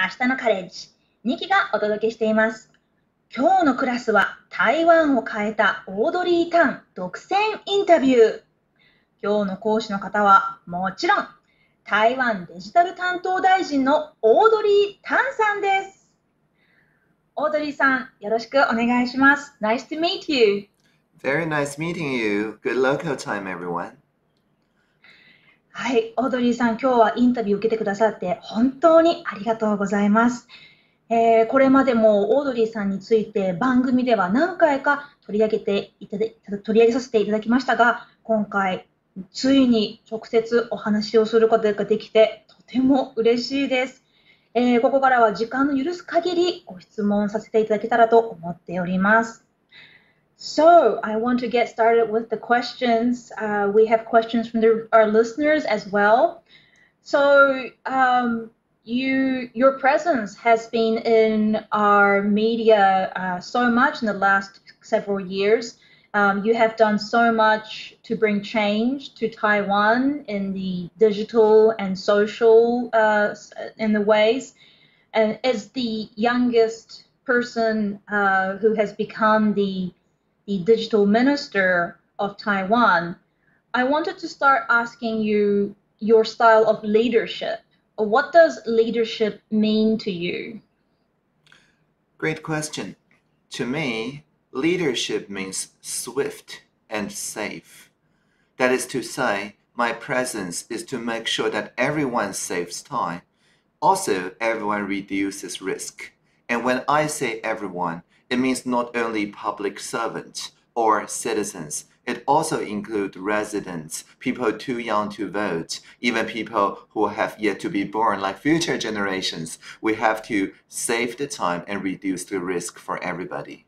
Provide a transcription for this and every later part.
明日のカレッジ2期がお届けしています。今日のクラスは台湾を変えたオードリー・タン独占インタビュー。今日の講師の方はもちろん台湾デジタル担当大臣のオードリー・タンさんです。オードリーさん、よろしくお願いします。Nice to meet you. Very nice meeting you. Good local time, everyone. はい、オードリーさん、今日はインタビューを受けてくださって本当にありがとうございます。これまでもオードリーさんについて番組では何回か取り上げさせていただきましたが、今回ついに直接お話をすることができてとても嬉しいです。ここからは時間の許す限りご質問させていただけたらと思っております。So, I want to get started with the questions. We have questions from our listeners as well. So, your presence has been in our media so much in the last several years. You have done so much to bring change to Taiwan in the digital and social in the ways. And as the youngest person who has become the digital minister of Taiwan, I wanted to start asking you your style of leadership. What does leadership mean to you? Great question. To me, leadership means swift and safe. That is to say, my presence is to make sure that everyone saves time. Also, everyone reduces risk. And when I say everyone, it means not only public servants or citizens. It also includes residents, people too young to vote, even people who have yet to be born, like future generations. We have to save the time and reduce the risk for everybody.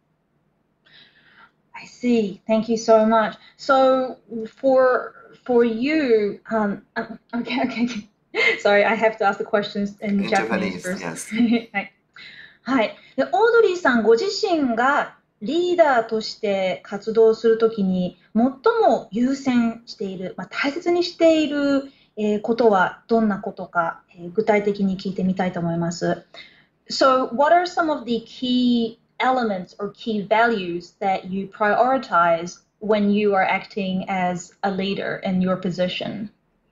I see. Thank you so much. So for you, okay. Sorry, I have to ask the questions in Japanese first. Yes. はい。で、オードリーさんご自身がリーダーとして活動するときに最も優先している、大切にしていることはどんなことか、具体的に聞いてみたいと思います。So, what are some of the key elements or key values that you prioritize when you are acting as a leader in your position?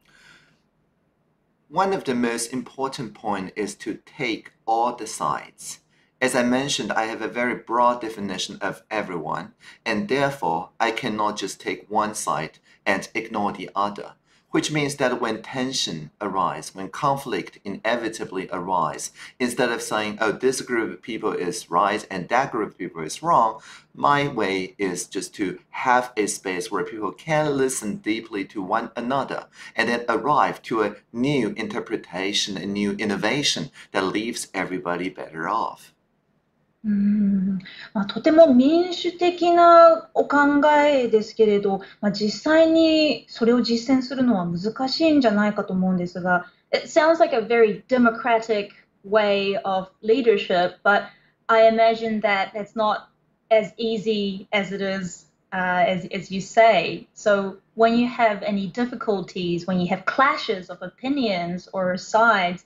One of the most important points is to take all the sides. As I mentioned, I have a very broad definition of everyone, and therefore I cannot just take one side and ignore the other, which means that when tension arises, when conflict inevitably arises, instead of saying, oh, this group of people is right and that group of people is wrong, my way is just to have a space where people can listen deeply to one another and then arrive to a new interpretation, a new innovation that leaves everybody better off. とても民主的なお考えですけれど、実際にそれを実践するのは難しいんじゃないかと思うんですが、It sounds like a very democratic way of leadership, but I imagine that it's not as easy as it is as you say. So when you have any difficulties, when you have clashes of opinions or sides,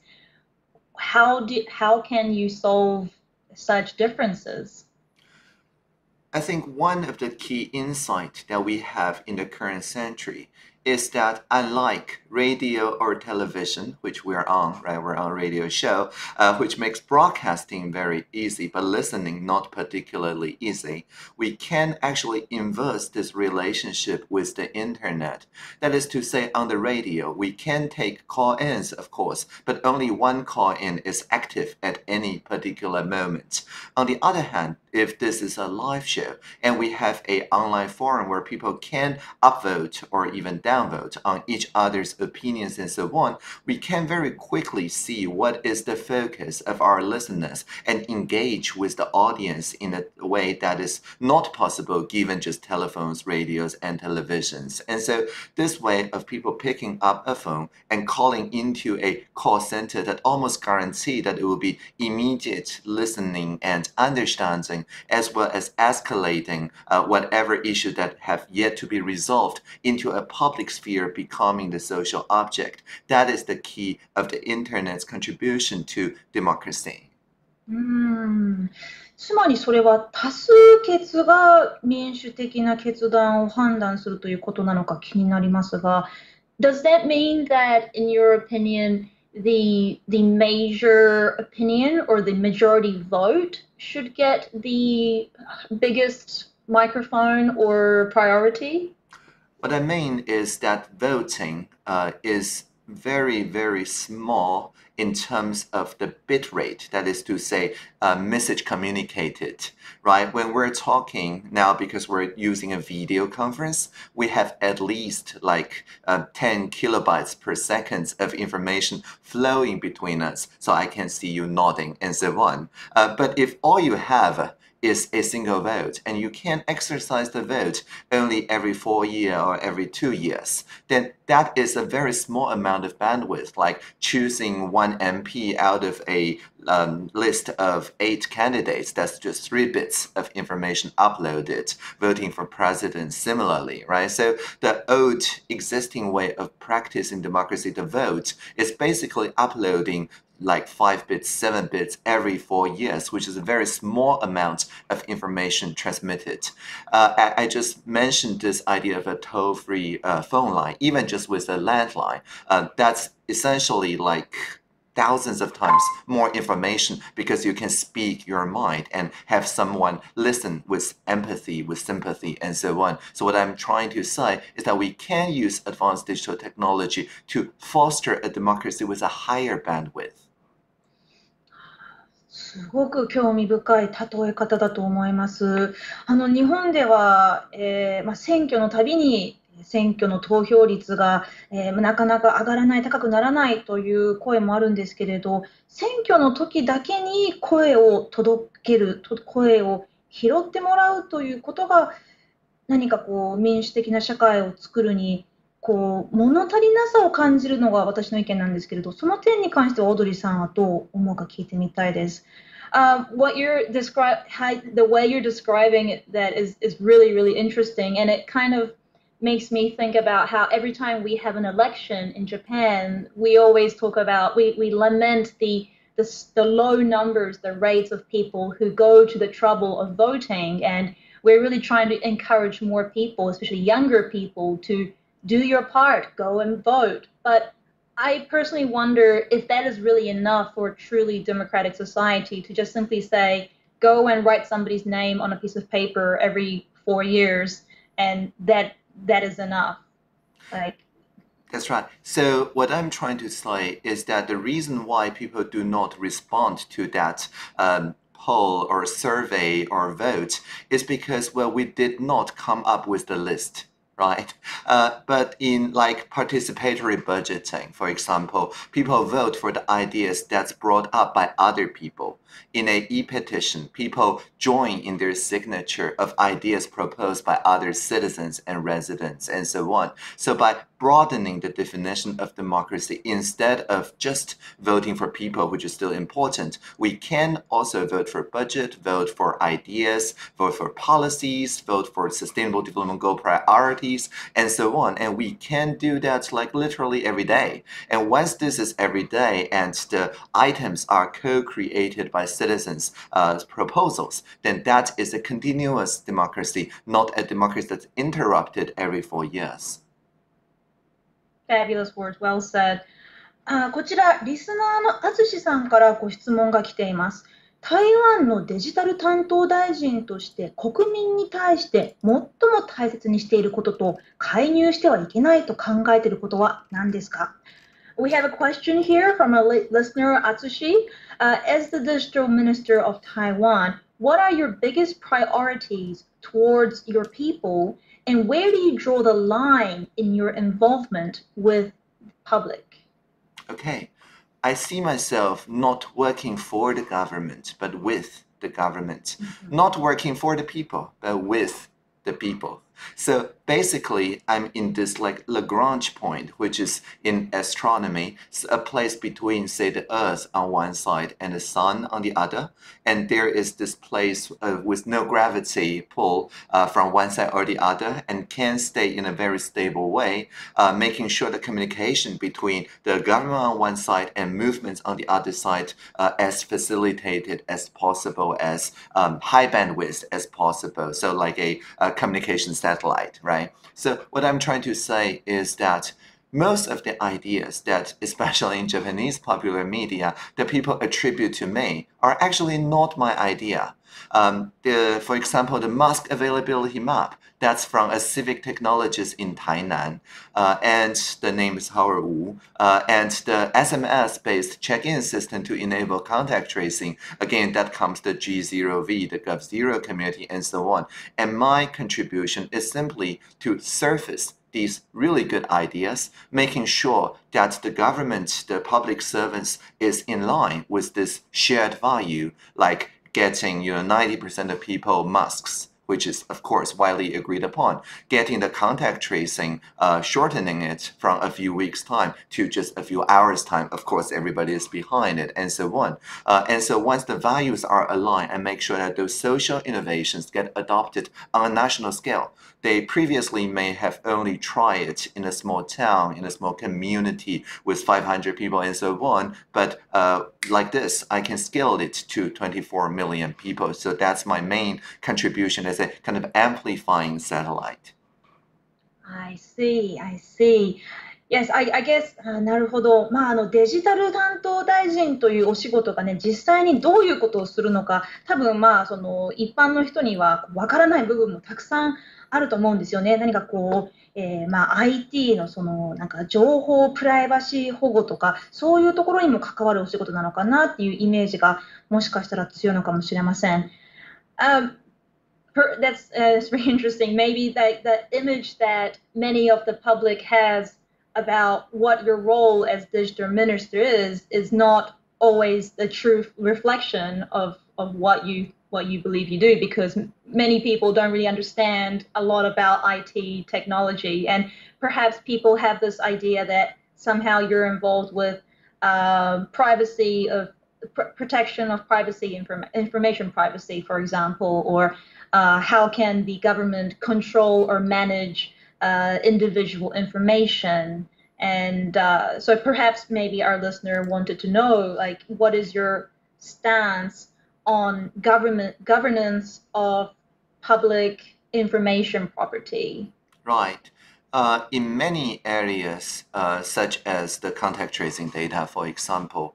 how can you solve such differences? I think one of the key insights that we have in the current century is that unlike radio or television, which we're on, right? We're on a radio show, which makes broadcasting very easy, but listening not particularly easy. We can actually inverse this relationship with the internet. That is to say, on the radio, we can take call-ins, of course, but only one call-in is active at any particular moment. On the other hand, if this is a live show and we have an online forum where people can upvote or even downvote on each other's opinions and so on, we can very quickly see what is the focus of our listeners and engage with the audience in a way that is not possible given just telephones, radios, and televisions. And so this way of people picking up a phone and calling into a call center that almost guarantee that it will be immediate listening and understanding as well as escalating whatever issue that have yet to be resolved into a public public sphere becoming the social object. That is the key of the internet's contribution to democracy. うーんつまりそれは多数決が民主的な決断を判断するということなのか気になりますが、Does that mean that, in your opinion, the major opinion or the majority vote should get the biggest microphone or priority? What I mean is that voting is very, very small in terms of the bit rate, that is to say, message communicated, right? When we're talking now, because we're using a video conference, we have at least like 10 kilobytes per second of information flowing between us, so I can see you nodding and so on. But if all you have is a single vote, and you can exercise the vote only every 4 years or every 2 years, then that is a very small amount of bandwidth, like choosing one MP out of a list of 8 candidates. That's just 3 bits of information uploaded. Voting for president similarly, right? So the old existing way of practicing democracy, the vote, is basically uploading like 5 bits, 7 bits every 4 years, which is a very small amount of information transmitted. I just mentioned this idea of a toll-free phone line, even just with a landline. That's essentially like thousands of times more information because you can speak your mind and have someone listen with empathy, with sympathy, and so on. So what I'm trying to say is that we can use advanced digital technology to foster a democracy with a higher bandwidth. すごく興味深い例え方だと思います。日本では、選挙のたびに選挙の投票率が、なかなか上がらない、高くならないという声もあるんですけれど、選挙の時だけに声を届ける、声を拾ってもらうということが、何かこう民主的な社会を作るに物足りなさを感じるのが私の意見なんですけれど、その点に関してはオードリーさんはどう思うか聞いてみたいです。What you're the way you're describing it, that is really, really interesting, and it kind of makes me think about how every time we have an election in Japan, we always talk about, we lament the low numbers, the rates of people who go to the trouble of voting, and we're really trying to encourage more people, especially younger people, to do your part, go and vote. But I personally wonder if that is really enough for a truly democratic society to just simply say, go and write somebody's name on a piece of paper every 4 years, and that is enough. Like, that's right. So what I'm trying to say is that the reason why people do not respond to that poll or survey or vote is because, well, we did not come up with the list. Right. But in like participatory budgeting, for example, people vote for the ideas that's brought up by other people. In a e-petition, people join in their signature of ideas proposed by other citizens and residents and so on. So by broadening the definition of democracy, instead of just voting for people, which is still important, we can also vote for budget, vote for ideas, vote for policies, vote for sustainable development goal priorities, and so on. And we can do that like literally every day. And once this is every day and the items are co-created by citizens' proposals, then that is a continuous democracy, not a democracy that's interrupted every 4 years. Fabulous words, well said. こちら、リスナーのあつしさんからご質問が来ています。台湾のデジタル担当大臣として国民に対して最も大切にしていることと介入してはいけないと考えていることは何ですか？ We have a question here from a listener, Atsushi. As the digital minister of Taiwan, what are your biggest priorities towards your people, and where do you draw the line in your involvement with the public? Okay. I see myself not working for the government, but with the government. Not working for the people, but with the people. So basically, I'm in this like Lagrange point, which is in astronomy, a place between, say, the Earth on one side and the Sun on the other. And there is this place with no gravity pull from one side or the other and can stay in a very stable way, making sure the communication between the government on one side and movements on the other side as facilitated as possible, as high bandwidth as possible. So like a communication satellite, right? So what I'm trying to say is that most of the ideas that, especially in Japanese popular media, that people attribute to me are actually not my idea. For example, the mask availability map, that's from a civic technologist in Tainan, and the name is Howard Wu. And the SMS-based check-in system to enable contact tracing, again, that comes the G0V, the Gov0 community, and so on. And my contribution is simply to surface these really good ideas, making sure that the government, the public servants is in line with this shared value, like getting 90% of people masks, which is of course widely agreed upon, getting the contact tracing, shortening it from a few weeks time to just a few hours time. Of course, everybody is behind it, and so on. And so once the values are aligned and make sure that those social innovations get adopted on a national scale, they previously may have only tried it in a small town, in a small community with 500 people and so on. But like this, I can scale it to 24 million people. So that's my main contribution as a kind of amplifying satellite. I see, I see. Yes, I guess,なるほど。デジタル担当大臣というお仕事がね、実際にどういうことをするのか、多分その一般の人にはわからない部分もたくさんあると思うんですよね。何かIT のそのなんか情報プライバシー保護とか、そういうところにも関わるお仕事なのかなっていうイメージがもしかしたら強いのかもしれません。That's very interesting. Maybe the image that many of the public has about what your role as digital minister is not always the true reflection of what you believe you do, because many people don't really understand a lot about IT technology, and perhaps people have this idea that somehow you're involved with privacy of protection of privacy, information privacy, for example, or how can the government control or manage individual information. And so perhaps maybe our listener wanted to know, like, what is your stance on governance of public information property? Right. In many areas, such as the contact tracing data, for example,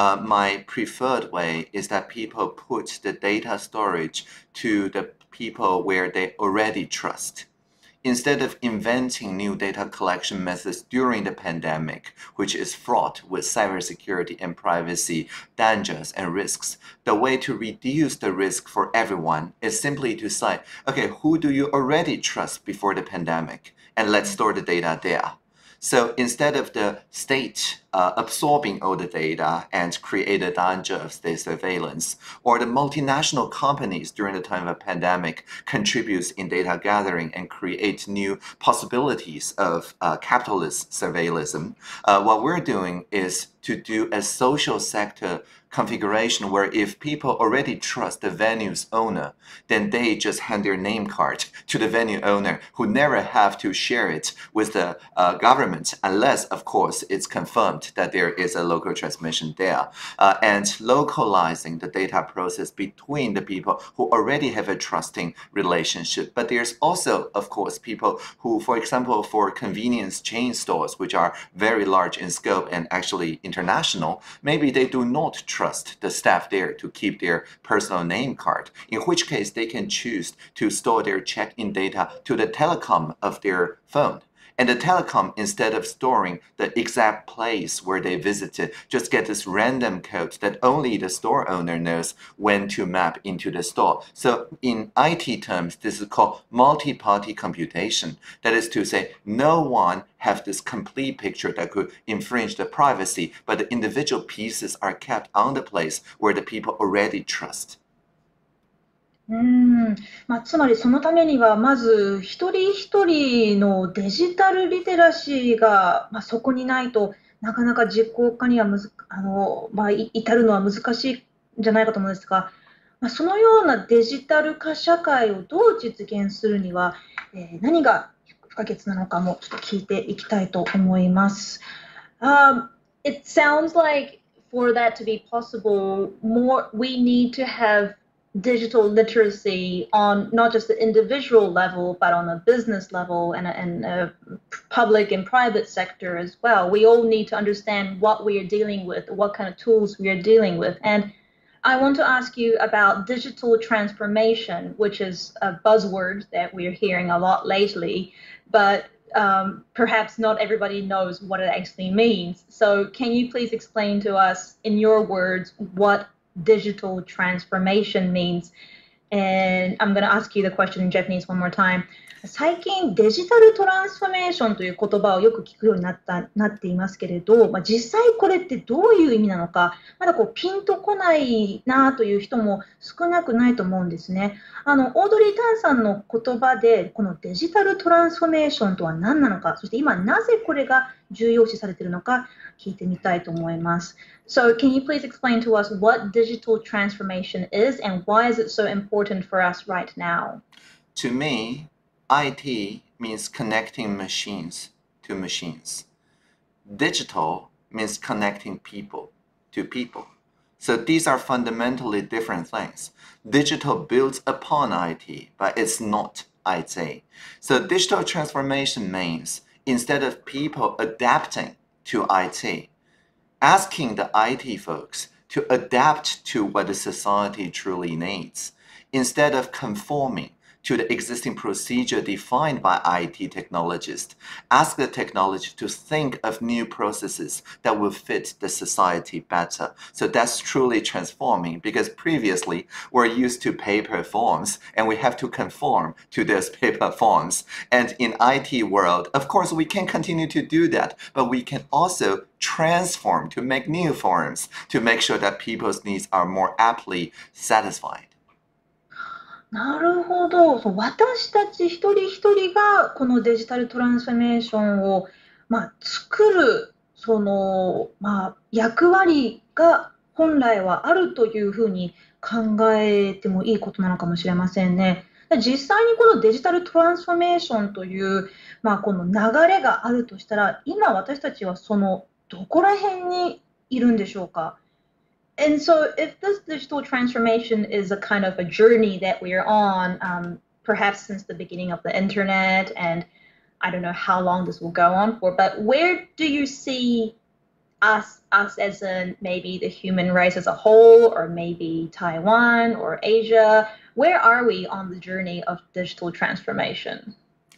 my preferred way is that people put the data storage to the people where they already trust. Instead of inventing new data collection methods during the pandemic, which is fraught with cybersecurity and privacy dangers and risks, the way to reduce the risk for everyone is simply to say, okay, who do you already trust before the pandemic? And let's store the data there. So instead of the state absorbing all the data and create a danger of state surveillance, or the multinational companies during the time of a pandemic contributes in data gathering and create new possibilities of capitalist surveillance, what we're doing is to do a social sector configuration where if people already trust the venue's owner, then they just hand their name card to the venue owner, who never have to share it with the government unless, of course, it's confirmed that there is a local transmission there. And localizing the data process between the people who already have a trusting relationship. But there's also, of course, people who, for example, for convenience chain stores, which are very large in scope and actually international, maybe they do not trust the staff there to keep their personal name card, in which case they can choose to store their check-in data to the telecom of their phone. And the telecom, instead of storing the exact place where they visited, just get this random code that only the store owner knows when to map into the store. So in IT terms, this is called multi-party computation. That is to say, no one have this complete picture that could infringe the privacy, but the individual pieces are kept on the place where the people already trust. つまりそのためには、まず一人一人のデジタルリテラシーが、そこにないとなかなか実行化には至るのは難しいんじゃないかと思うんですが、そのようなデジタル化社会をどう実現するには、何が不可欠なのかもちょっと聞いていきたいと思います。It sounds like for that to be possible, we need to have digital literacy on not just the individual level, but on a business level and a public and private sector as well. We all need to understand what we are dealing with, what kind of tools we are dealing with. And I want to ask you about digital transformation, which is a buzzword that we're hearing a lot lately, but perhaps not everybody knows what it actually means. So, can you please explain to us, in your words, what digital transformation means? And I'm going to ask you the question in Japanese one more time. 最近デジタルトランスフォーメーションという言葉をよく聞くようになっていますけれど、実際これってどういう意味なのか、まだピンとこないなという人も少なくないと思うんですね。オードリー・タンさんの言葉で、このデジタルトランスフォーメーションとは何なのか、そして今なぜこれが重要視されているのか聞いてみたいと思います。So, can you please explain to us what digital transformation is and why is it so important for us right now? To me, IT means connecting machines to machines. Digital means connecting people to people. So these are fundamentally different things. Digital builds upon IT, but it's not IT. So digital transformation means instead of people adapting to IT, asking the IT folks to adapt to what the society truly needs, instead of conforming to the existing procedure defined by IT technologists. Ask the technology to think of new processes that will fit the society better. So that's truly transforming because previously we're used to paper forms and we have to conform to those paper forms. And in IT world, of course, we can continue to do that, but we can also transform to make new forms to make sure that people's needs are more aptly satisfied. なるほど。私たち一人一人がこのデジタルトランスフォーメーションを、作る、役割が本来はあるというふうに考えてもいいことなのかもしれませんね。実際にこのデジタルトランスフォーメーションという、この流れがあるとしたら、今私たちはそのどこら辺にいるんでしょうか。And so, if this digital transformation is a kind of a journey that we're on, perhaps since the beginning of the internet, and I don't know how long this will go on for, but where do you see us as in maybe the human race as a whole, or maybe Taiwan or Asia? Where are we on the journey of digital transformation?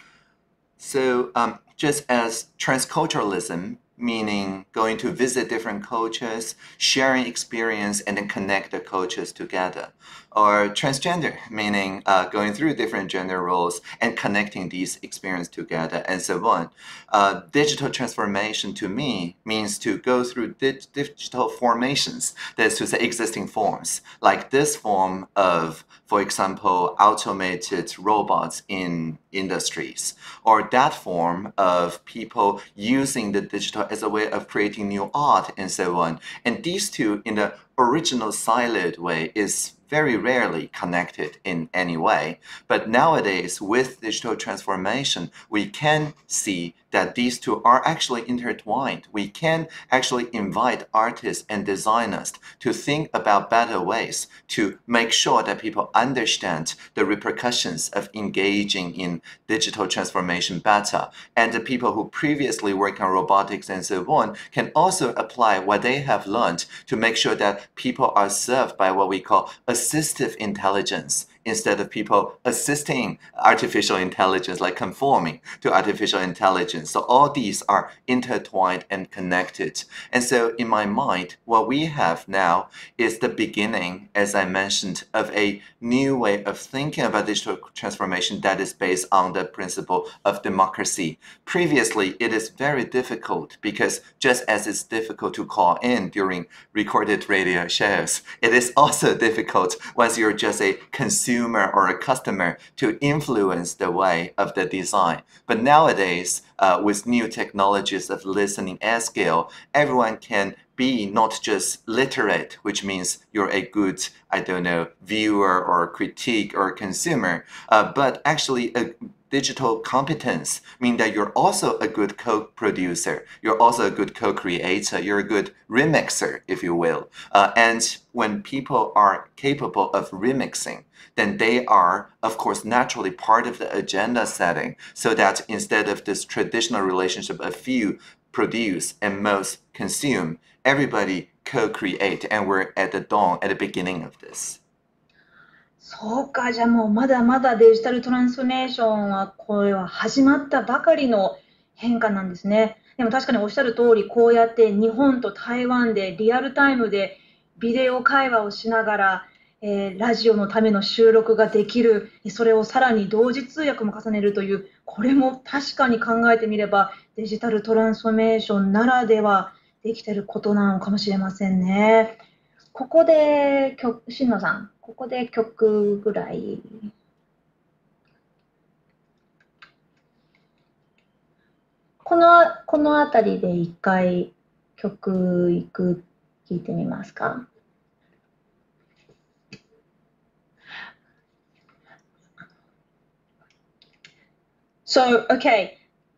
So, just as transculturalism, meaning going to visit different cultures, sharing experience, and then connect the cultures together. Or transgender, meaning going through different gender roles and connecting these experiences together, and so on. Digital transformation to me means to go through digital formations, that is to say existing forms, like this form of, for example, automated robots in industries, or that form of people using the digital as a way of creating new art and so on. And these two, in the original siloed way, is very rarely connected in any way. But nowadays, with digital transformation, we can see that these two are actually intertwined. We can actually invite artists and designers to think about better ways to make sure that people understand the repercussions of engaging in digital transformation better. And the people who previously worked on robotics and so on can also apply what they have learned to make sure that people are served by what we call assistive intelligence, instead of people assisting artificial intelligence, like conforming to artificial intelligence. So all these are intertwined and connected. And so in my mind, what we have now is the beginning, as I mentioned, of a new way of thinking about digital transformation that is based on the principle of democracy. Previously, it is very difficult because just as it's difficult to call in during recorded radio shows, it is also difficult once you're just a consumer consumer or a customer to influence the way of the design. But nowadays, with new technologies of listening at scale, everyone can be not just literate, which means you're a good, I don't know, viewer or critique or consumer, but actually a digital competence mean that you're also a good co-producer, you're also a good co-creator, you're a good remixer, if you will. And when people are capable of remixing, then they are, of course, naturally part of the agenda setting, so that instead of this traditional relationship of few produce and most consume, everybody co-create, and we're at the dawn, at the beginning of this. そうか、じゃあもうまだまだデジタルトランスフォーメーションはこれは始まったばかりの変化なんですね。でも確かにおっしゃる通り、こうやって日本と台湾でリアルタイムでビデオ会話をしながら、ラジオのための収録ができる、それをさらに同時通訳も重ねるという、これも確かに考えてみればデジタルトランスフォーメーションならではできていることなのかもしれませんね。ここで新野さん、ここで曲ぐらい。このあたりで一回曲聞いてみますか。So, okay.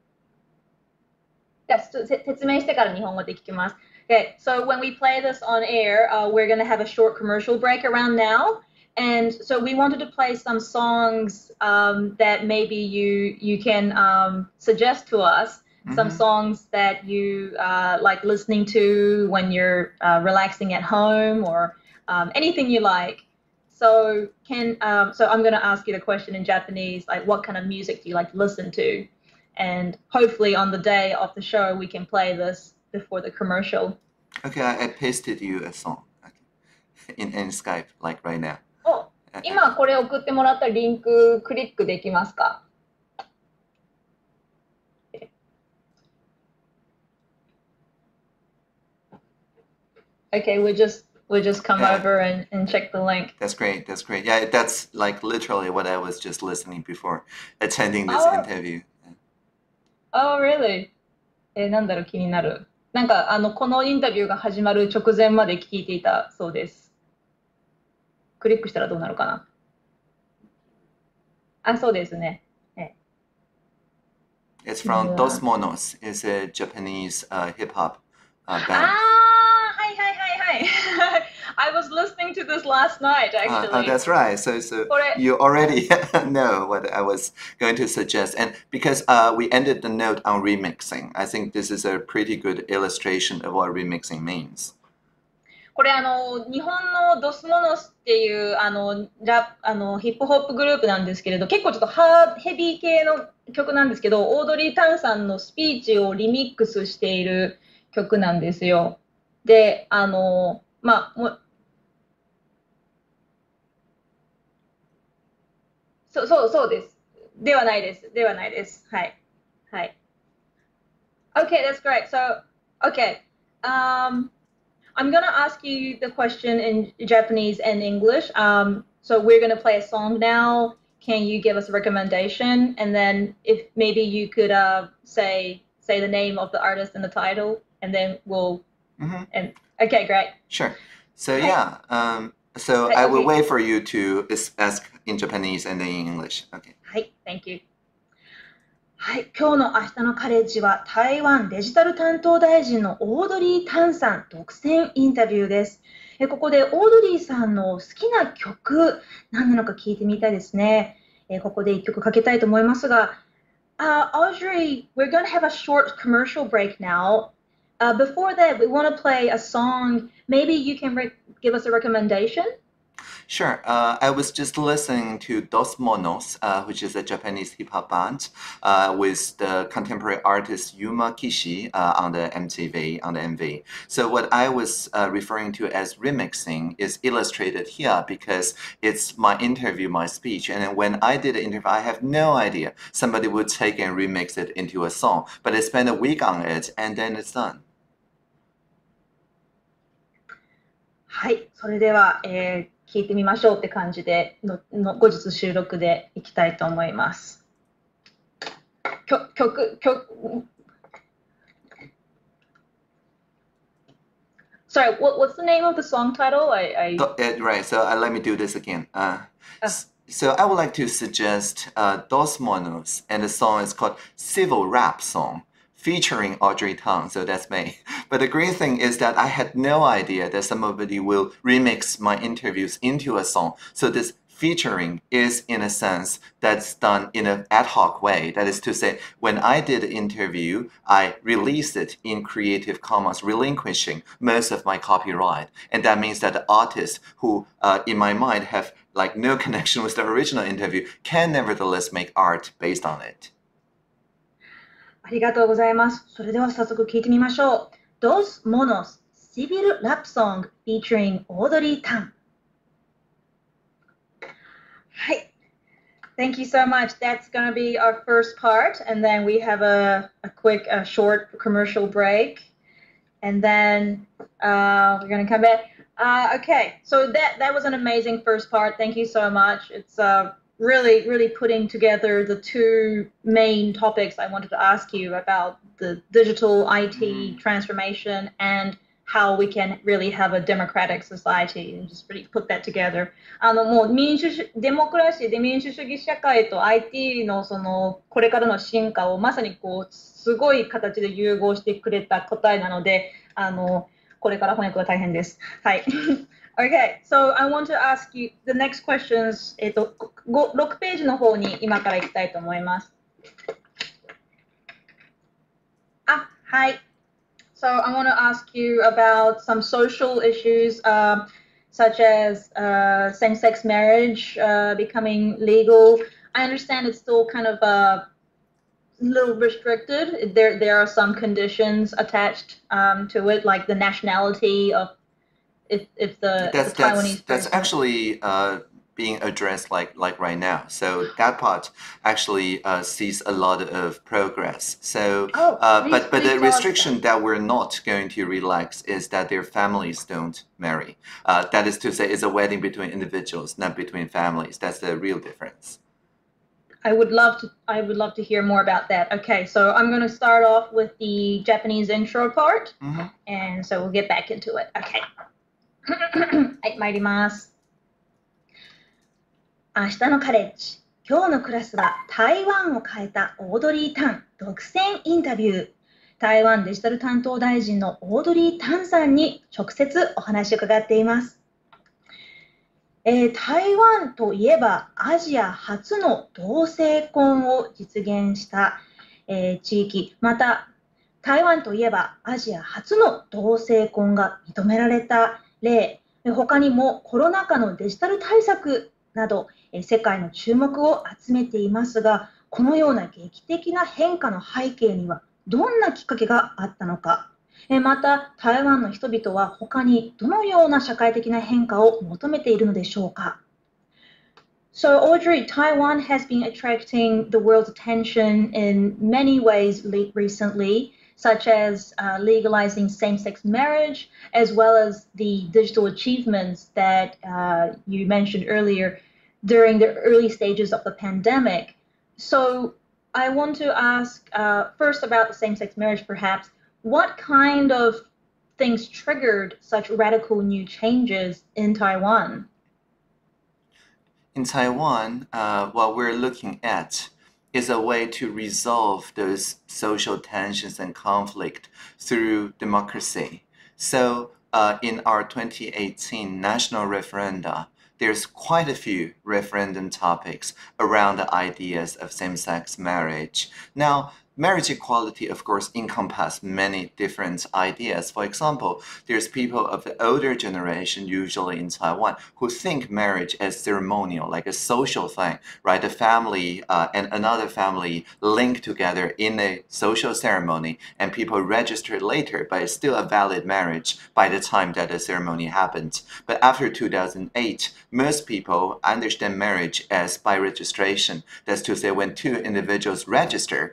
説明してから日本語で聞きます。Okay, so when we play this on air, we're going to have a short commercial break around now. And so we wanted to play some songs that maybe you can suggest to us, some songs that you like listening to when you're relaxing at home or anything you like. So so I'm going to ask you the question in Japanese, like what kind of music do you like to listen to? And hopefully on the day of the show, we can play this before the commercial. Okay, I pasted you a song in Skype, like right now. 今これ送ってもらったリンククリックできますか？ Okay, we'll just come over and check the link. That's great. That's great. Yeah, that's like literally what I was just listening before attending this interview. Oh, really? なんだろう、気になる。なんかこのインタビューが始まる直前まで聞いていたそうです。クリックしたらどうなるかな。そうですね。 It's from Dos Monos. It's a Japanese hip-hop band. I was listening to this last night, actually. That's right. So you already know what I was going to suggest. And because we ended the note on remixing, I think this is a pretty good illustration of what remixing means. これ日本のドスモノスっていうヒップホップグループなんですけれど、結構ちょっとヘビー系の曲なんですけど、オードリー・タンさんのスピーチをリミックスしている曲なんですよ。で、そうです。ではないです。ではないです。はい。はい。Okay, that's great. So, okay. I'm going to ask you the question in Japanese and English. So we're going to play a song now. Can you give us a recommendation? And then if maybe you could say the name of the artist and the title, and then we'll... Okay, great. Sure. So yeah, I will wait for you to ask in Japanese and then in English. Okay. はい、Thank you. はい、今日の明日のカレッジは台湾デジタル担当大臣のオードリー・タンさん独占インタビューです。ここでオードリーさんの好きな曲何なのか聞いてみたいですね。ここで一曲かけたいと思いますが、Audrey, we're going to have a short commercial break now. Before that, we want to play a song. Maybe you can give us a recommendation? Sure. I was just listening to Dos Monos, which is a Japanese hip-hop band, with the contemporary artist Yuma Kishi on the MTV, on the MV. So what I was referring to as remixing is illustrated here because it's my interview, my speech. And when I did the interview, I have no idea somebody would take and remix it into a song. But I spent a week on it, and then it's done. はい、それでは、聞聞いてみましょうって感じで後日収録でいきたいと思います。Sorry, what's the name of the song title? Right, so let me do this again. So I would like to suggest Dos Monos, and the song is called Civil Rap Song, featuring Audrey Tang, so that's me. But the great thing is that I had no idea that somebody will remix my interviews into a song. So this featuring is, in a sense, that's done in an ad hoc way. That is to say, when I did the interview, I released it in Creative Commons, relinquishing most of my copyright. And that means that the artists who, in my mind, have like no connection with the original interview can nevertheless make art based on it. ありがとうございます。それでは早速聞いてみましょう。Dos Monos Civil Rap Song featuring Audrey Tang. Hi. Thank you so much. That's going to be our first part, and then we have a quick, short commercial break, and then we're going to come back. Okay, so that was an amazing first part. Thank you so much. It's really putting together the two main topics I wanted to ask you about the digital IT transformation and how we can really have a democratic society and just really put that together. もうデモクラシーで民主主義社会と IT のそのこれからの進化をまさにこうすごい形で融合してくれた答えなので、これから翻訳が大変です。はい。Okay, so I want to ask you the next questions. 6ページの方に今から行きたいと思います。はい。So I want to ask you about some social issues, such as same-sex marriage becoming legal. I understand it's still kind of a little restricted. There are some conditions attached to it, like the nationality of if the Taiwanese. That's actually being addressed like right now. So that part actually sees a lot of progress. So, but the restriction that we're not going to relax is that their families don't marry. That is to say, it's a wedding between individuals, not between families. That's the real difference. I would love to hear more about that. Okay, so I'm going to start off with the Japanese intro part, and so we'll get back into it. Okay. はい、参ります。明日のカレッジ。今日のクラスは台湾を変えたオードリー・タン独占インタビュー。台湾デジタル担当大臣のオードリー・タンさんに直接お話を伺っています。台湾といえばアジア初の同性婚を実現した、地域。また台湾といえばアジア初の同性婚が認められた例。他にもコロナ禍のデジタル対策など世界の注目を集めていますが、このような劇的な変化の背景にはどんなきっかけがあったのか、また台湾の人々は他にどのような社会的な変化を求めているのでしょうか。So Audrey, Taiwan has been attracting the world's attention in many ways recently, such as legalizing same-sex marriage, as well as the digital achievements that you mentioned earlier during the early stages of the pandemic. So I want to ask first about the same-sex marriage, perhaps. What kind of things triggered such radical new changes in Taiwan? In Taiwan, what we're looking at is a way to resolve those social tensions and conflict through democracy. So in our 2018 national referenda, there's quite a few referendum topics around the ideas of same-sex marriage. Now, marriage equality, of course, encompasses many different ideas. For example, there's people of the older generation, usually in Taiwan, who think marriage as ceremonial, like a social thing, right? The family and another family linked together in a social ceremony, and people register later, but it's still a valid marriage by the time that the ceremony happens. But after 2008, most people understand marriage as by registration. That's to say, when two individuals register, then there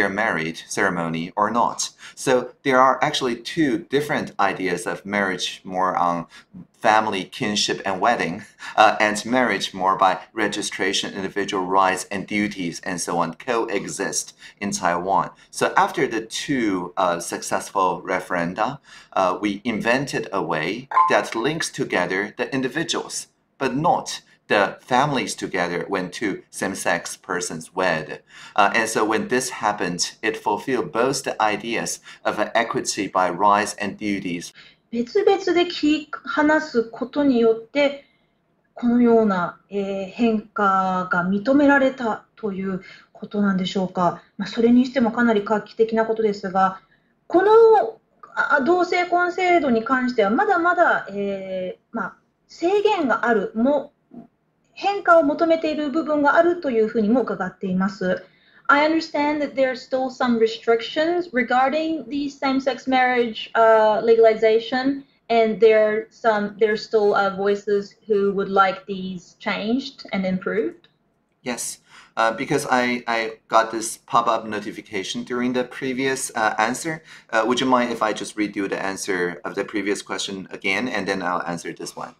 they're married ceremony or not. So there are actually two different ideas of marriage, more on family, kinship, and wedding, and marriage more by registration, individual rights and duties, and so on, coexist in Taiwan. So after the two successful referenda, we invented a way that links together the individuals, but not the families together when two same-sex persons wed. And so when this happened, it fulfilled both the ideas of equity by rights and duties. 別々で話すことによって、このような、変化が認められたということなんでしょうか。それにしてもかなり画期的なことですが、この同性婚制度に関してはまだまだ、制限がある、変化を求めている部分があるというふうにも伺っています。I understand that there are still some restrictions regarding the same-sex marriage legalization, and there's still voices who would like these changed and improved. Yes, because I got this pop-up notification during the previous answer. Would you mind if I just read you the answer of the previous question again, and then I'll answer this one?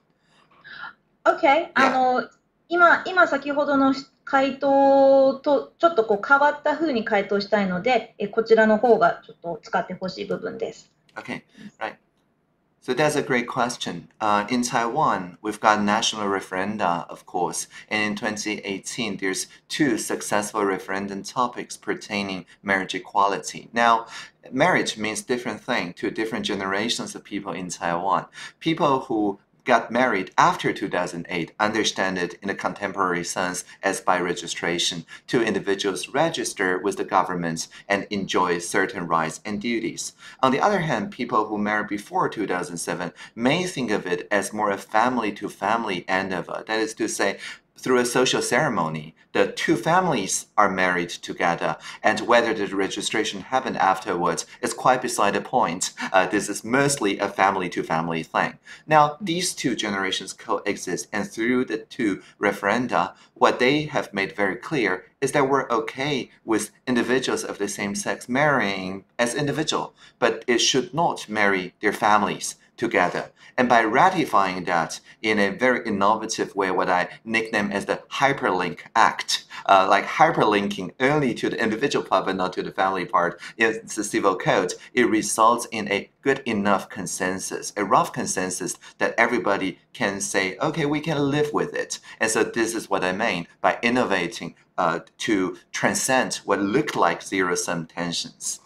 Okay. Yeah. 今先ほどの回答とちょっと変わった風に回答したいので、こちらの方がちょっと使ってほしい部分です。 Okay, right. So that's a great question. In Taiwan, we've got national referenda, of course, and in 2018, there's two successful referendum topics pertaining marriage equality. Now, marriage means different thing to different generations of people in Taiwan. People who got married after 2008 understand it in a contemporary sense as by registration. Two individuals register with the government and enjoy certain rights and duties. On the other hand, people who married before 2007 may think of it as more a family-to-family endeavor. That is to say, through a social ceremony, the two families are married together, and whether the registration happened afterwards is quite beside the point. This is mostly a family-to-family thing. Now, these two generations coexist, and through the two referenda, what they have made very clear is that we're okay with individuals of the same sex marrying as individual, but it should not marry their families together. And by ratifying that in a very innovative way, what I nickname as the hyperlink act, like hyperlinking only to the individual part but not to the family part in the civil code, it results in a good enough consensus, a rough consensus that everybody can say, okay, we can live with it. And so this is what I mean by innovating to transcend what looked like zero-sum tensions.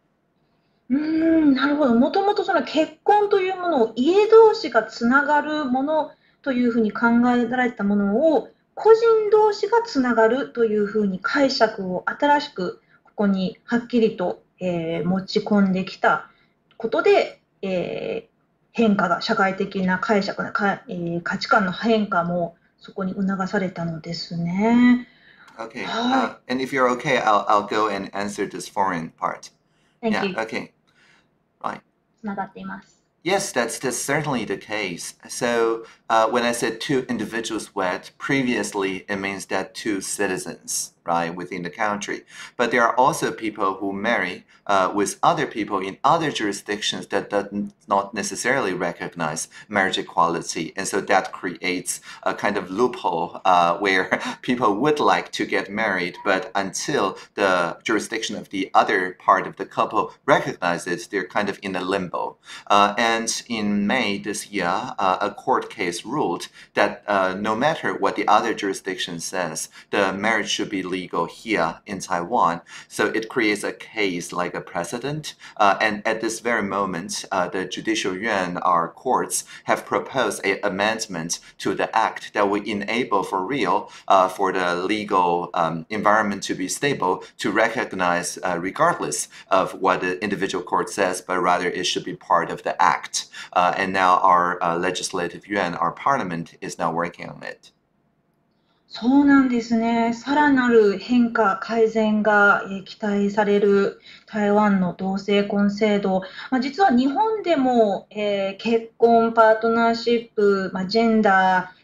なるほど。もともとその結婚というものを家同士がつながるものというふうに考えられたものを個人同士がつながるというふうに解釈を新しくここにはっきりと、持ち込んできたことで、変化が社会的な解釈の価値観の変化もそこに促されたのですね。 Okay, and if you're okay, I'll go and answer this foreign part. Thank Yeah, you. okay. Right. つながっています。 Yes, that's certainly the case. So when I said two individuals wed, previously it means that two citizens, right, within the country. But there are also people who marry with other people in other jurisdictions that do not necessarily recognize marriage equality. And so that creates a kind of loophole where people would like to get married, but until the jurisdiction of the other part of the couple recognizes, they're kind of in a limbo. And in May this year, a court case ruled that no matter what the other jurisdiction says, the marriage should be legal here in Taiwan. So it creates a case like a precedent. And at this very moment, the Judicial Yuan, our courts, have proposed an amendment to the act that will enable for real for the legal environment to be stable, to recognize regardless of what the individual court says, but rather it should be part of the act. And now our legislative yuan, our parliament, is now working on it. そうなんですね。さらなる変化、改善が期待される台湾の同性婚制度。実は日本でも結婚、パートナーシップ、ジェンダー、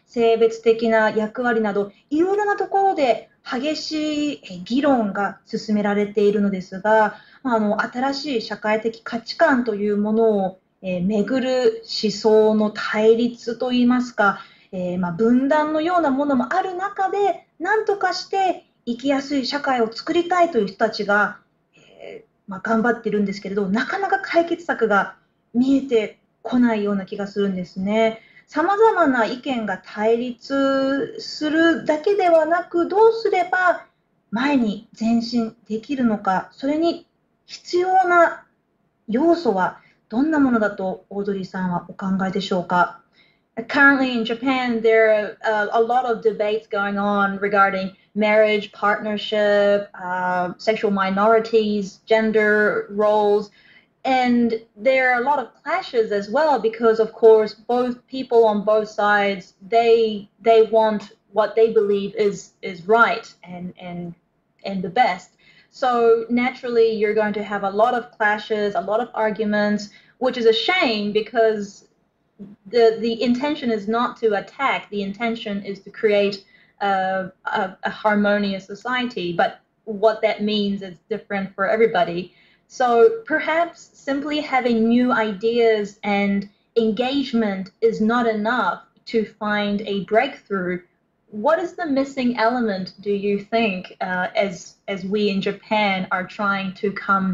性別的な役割など、いろいろなところで激しい議論が進められているのですが、新しい社会的価値観というものを、めぐる思想の対立といいますか、分断のようなものもある中で、何とかして生きやすい社会を作りたいという人たちが、頑張っているんですけれど、なかなか解決策が見えてこないような気がするんですね。様々な意見が対立するだけではなく、どうすれば前に前進できるのか、それに必要な要素はどんなものだとオードリーさんはお考えでしょうか？Currently in Japan, there are a lot of debates going on regarding marriage, partnership, sexual minorities, gender roles, and there are a lot of clashes as well because, of course, both people on both sides they want what they believe is right and the best. So naturally, you're going to have a lot of clashes, a lot of arguments, which is a shame because the intention is not to attack. The intention is to create a harmonious society. But what that means is different for everybody. So perhaps simply having new ideas and engagement is not enough to find a breakthrough. What is the missing element, do you think, as we in Japan are trying to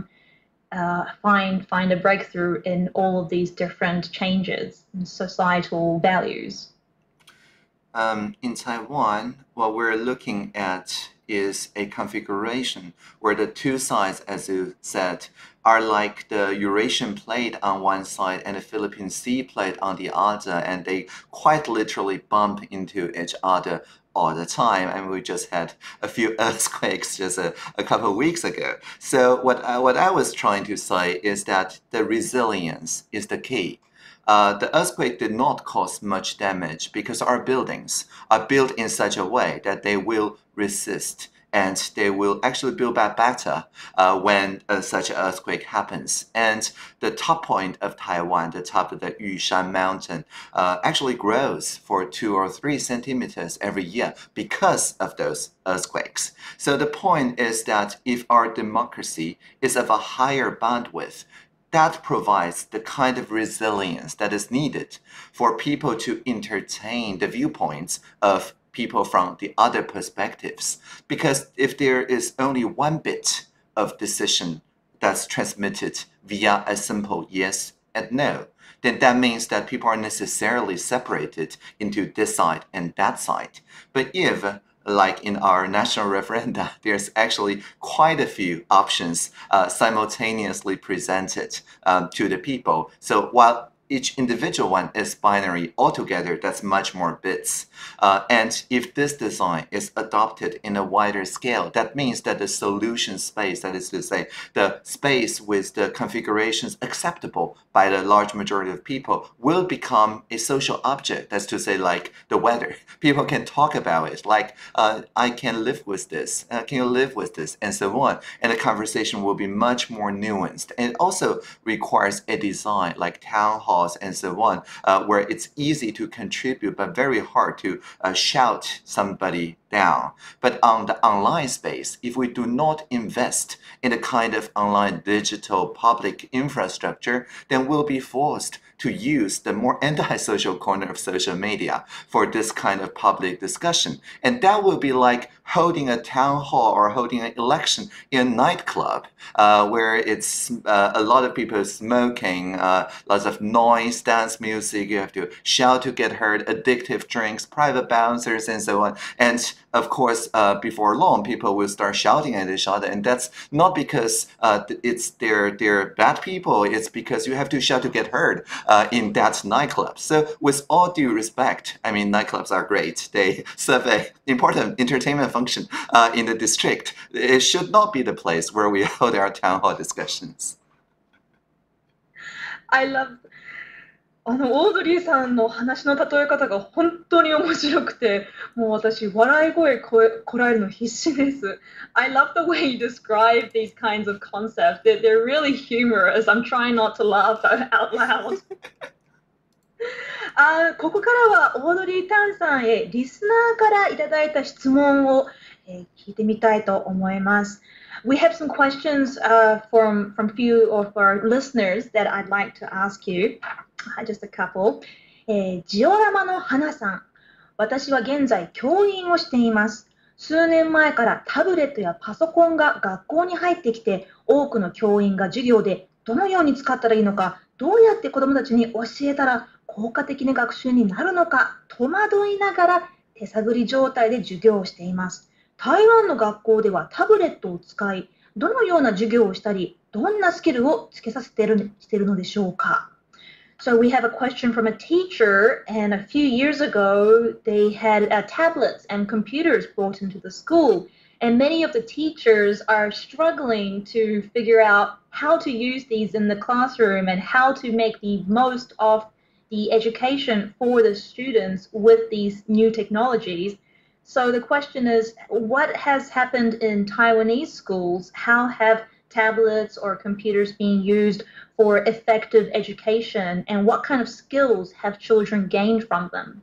find a breakthrough in all of these different changes in societal values? In Taiwan, what we're looking at is a configuration where the two sides, as you said, are like the Eurasian plate on one side and the Philippine Sea plate on the other, and they quite literally bump into each other all the time. And we just had a few earthquakes just a couple of weeks ago. So what I was trying to say is that the resilience is the key. The earthquake did not cause much damage because our buildings are built in such a way that they will resist and they will actually build back better when such an earthquake happens. And the top point of Taiwan, the top of the Yushan mountain, actually grows for 2 or 3 centimeters every year because of those earthquakes. So the point is that if our democracy is of a higher bandwidth, that provides the kind of resilience that is needed for people to entertain the viewpoints of people from the other perspectives. Because if there is only one bit of decision that's transmitted via a simple yes and no, then that means that people are necessarily separated into this side and that side. But if like in our national referenda, there's actually quite a few options simultaneously presented to the people. So while each individual one is binary altogether, that's much more bits. And if this design is adopted in a wider scale, that means that the solution space, that is to say, the space with the configurations acceptable by the large majority of people, will become a social object. That's to say, like the weather. People can talk about it, like, I can live with this, can you live with this, and so on. And the conversation will be much more nuanced. And it also requires a design like town hall and so on, where it's easy to contribute but very hard to shout somebody down. But on the online space, if we do not invest in the kind of online digital public infrastructure, then we'll be forced to use the more antisocial corner of social media for this kind of public discussion. And that will be like holding a town hall or holding an election in a nightclub where it's a lot of people smoking, lots of noise, dance music, you have to shout to get heard, addictive drinks, private bouncers, and so on. And of course, before long, people will start shouting at each other, and that's not because they're bad people. It's because you have to shout to get heard in that nightclub. So, with all due respect, I mean, nightclubs are great. They serve an important entertainment function in the district. It should not be the place where we hold our town hall discussions. I love オードリーさんの話の例え方が本当に面白くて、もう私、笑い声こらえるの必死です。I love the way you describe these kinds of concepts. They're really humorous. I'm trying not to laugh out loud. ここからはオードリー・タンさんへリスナーからいただいた質問を、聞いてみたいと思います。We have some questions from few of our listeners that I'd like to ask you. Just a couple. ジオラマの花さん。私は現在教員をしています。数年前からタブレットやパソコンが学校に入ってきて、多くの教員が授業でどのように使ったらいいのか、どうやって子どもたちに教えたら効果的な学習になるのか、戸惑いながら手探り状態で授業をしています。台湾の学校ではタブレットを使い、どのような授業をしたり、どんなスキルをつけさせているのでしょうか。So we have a question from a teacher, and a few years ago, they had tablets and computers brought into the school. And many of the teachers are struggling to figure out how to use these in the classroom and how to make the most of the education for the students with these new technologies. So the question is, what has happened in Taiwanese schools? How have tablets or computers being used for effective education, and what kind of skills have children gained from them?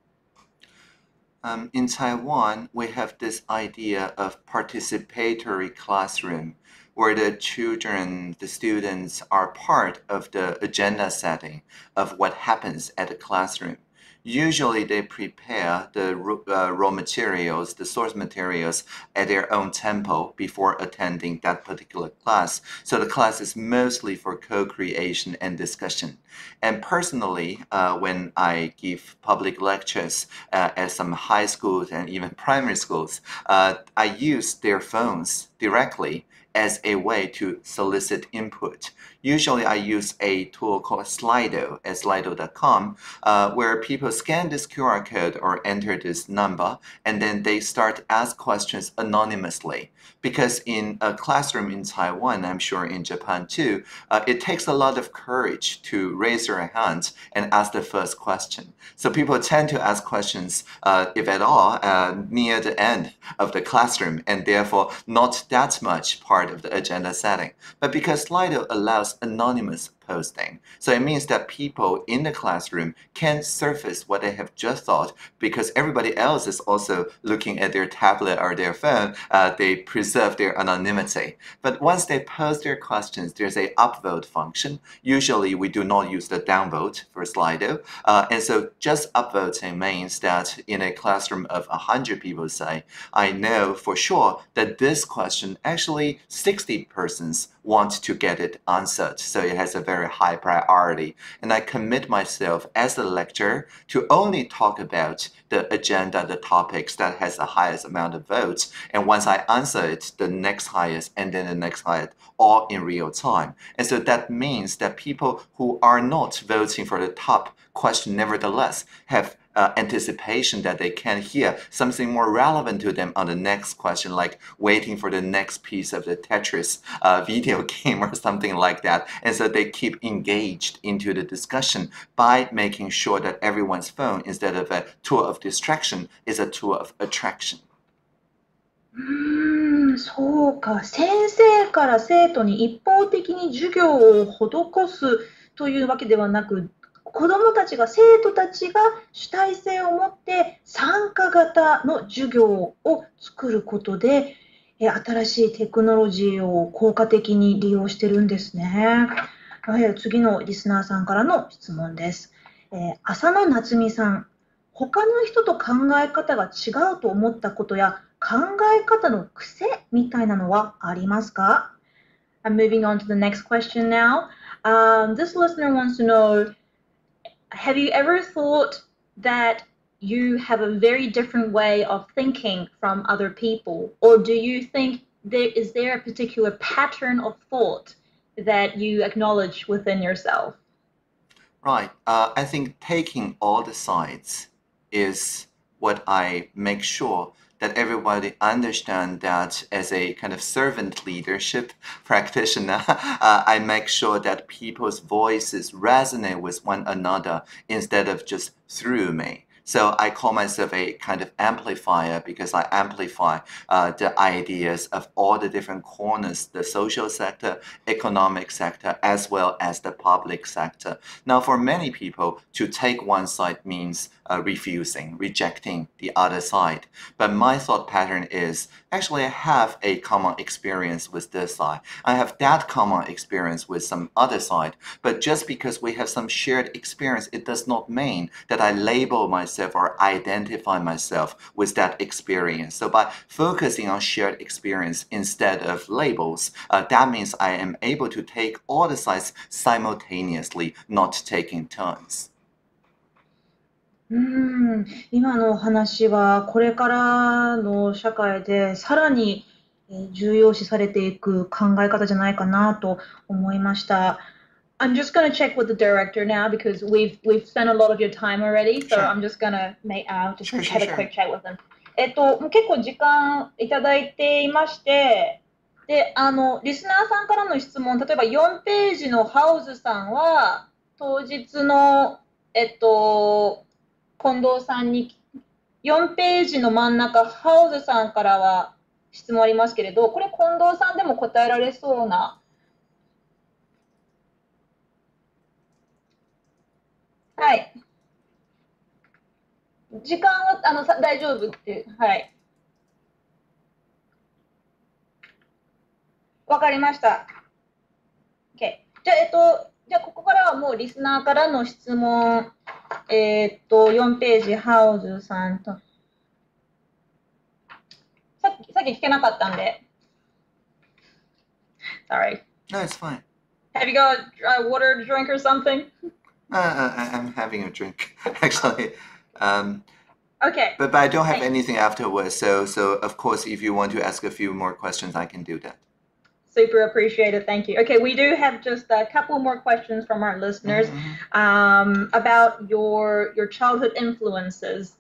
In Taiwan, we have this idea of participatory classroom, where the children, the students are part of the agenda setting of what happens at the classroom. Usually they prepare the raw materials, the source materials at their own tempo before attending that particular class. So the class is mostly for co-creation and discussion. And personally, when I give public lectures at some high schools and even primary schools, I use their phones directly as a way to solicit input. Usually I use a tool called Slido at slido.com, where people scan this QR code or enter this number, and then they start to ask questions anonymously. Because in a classroom in Taiwan, I'm sure in Japan too, it takes a lot of courage to raise your hand and ask the first question. So people tend to ask questions, if at all, near the end of the classroom, and therefore not that much part of the agenda setting. But because Slido allows anonymous posting, so it means that people in the classroom can surface what they have just thought, because everybody else is also looking at their tablet or their phone. They preserve their anonymity. But once they post their questions, there's a upvote function. Usually we do not use the downvote for Slido. And so just upvoting means that in a classroom of 100 people, say, I know for sure that this question actually 60 persons want to get it answered. So it has a very high priority. And I commit myself as a lecturer to only talk about the agenda, the topics that has the highest amount of votes. And once I answer it, the next highest and then the next highest, all in real time. And so that means that people who are not voting for the top question nevertheless have anticipation that they can hear something more relevant to them on the next question, like waiting for the next piece of the Tetris video game or something like that. And so they keep engaged into the discussion by making sure that everyone's phone, instead of a tool of distraction, is a tool of attraction. そうか。先生から生徒に一方的に授業を施すというわけではなく、子どもたちが、生徒たちが主体性を持って参加型の授業を作ることで、新しいテクノロジーを効果的に利用してるんですね。次のリスナーさんからの質問です。浅野夏美さん、他の人と考え方が違うと思ったことや考え方の癖みたいなのはありますか？ I'm moving on to the next question now. This listener wants to know, have you ever thought that you have a very different way of thinking from other people? Or do you think is there a particular pattern of thought that you acknowledge within yourself? Right. I think taking all the sides is what I make sure that everybody understand that as a kind of servant leadership practitioner, I make sure that people's voices resonate with one another instead of just through me. So I call myself a kind of amplifier because I amplify the ideas of all the different corners, the social sector, economic sector, as well as the public sector. Now, for many people, to take one side means refusing, rejecting the other side. But my thought pattern is actually I have a common experience with this side. I have that common experience with some other side. But just because we have some shared experience, it does not mean that I label myself or identify myself with that experience. So by focusing on shared experience instead of labels, that means I am able to take all the sides simultaneously, not taking turns. 今のお話はこれからの社会でさらに重要視されていく考え方じゃないかなと思いました。I'm just going to check with the director now because we've spent a lot of your time already, so Sure. I'm just going to just Sure, have sure, a quick chat with them. もう結構時間いただいていまして、で、リスナーさんからの質問、例えば4ページのハウズさんは、当日の、近藤さんに、4ページの真ん中、ハウズさんからは質問ありますけれど、これ近藤さんでも答えられそうな。はい。時間は大丈夫って、はい。わかりました。OK。じゃあ、ここからはもうリスナーからの質問、4ページ、ハウズさんと。さっき聞けなかったんで。Sorry. No, it's fine. Have you got water to drink or something? I'm having a drink, actually. Okay. But I don't have anything afterwards. So of course, if you want to ask a few more questions, I can do that. Super appreciated. Thank you. Okay, we do have just a couple more questions from our listeners about your childhood influences.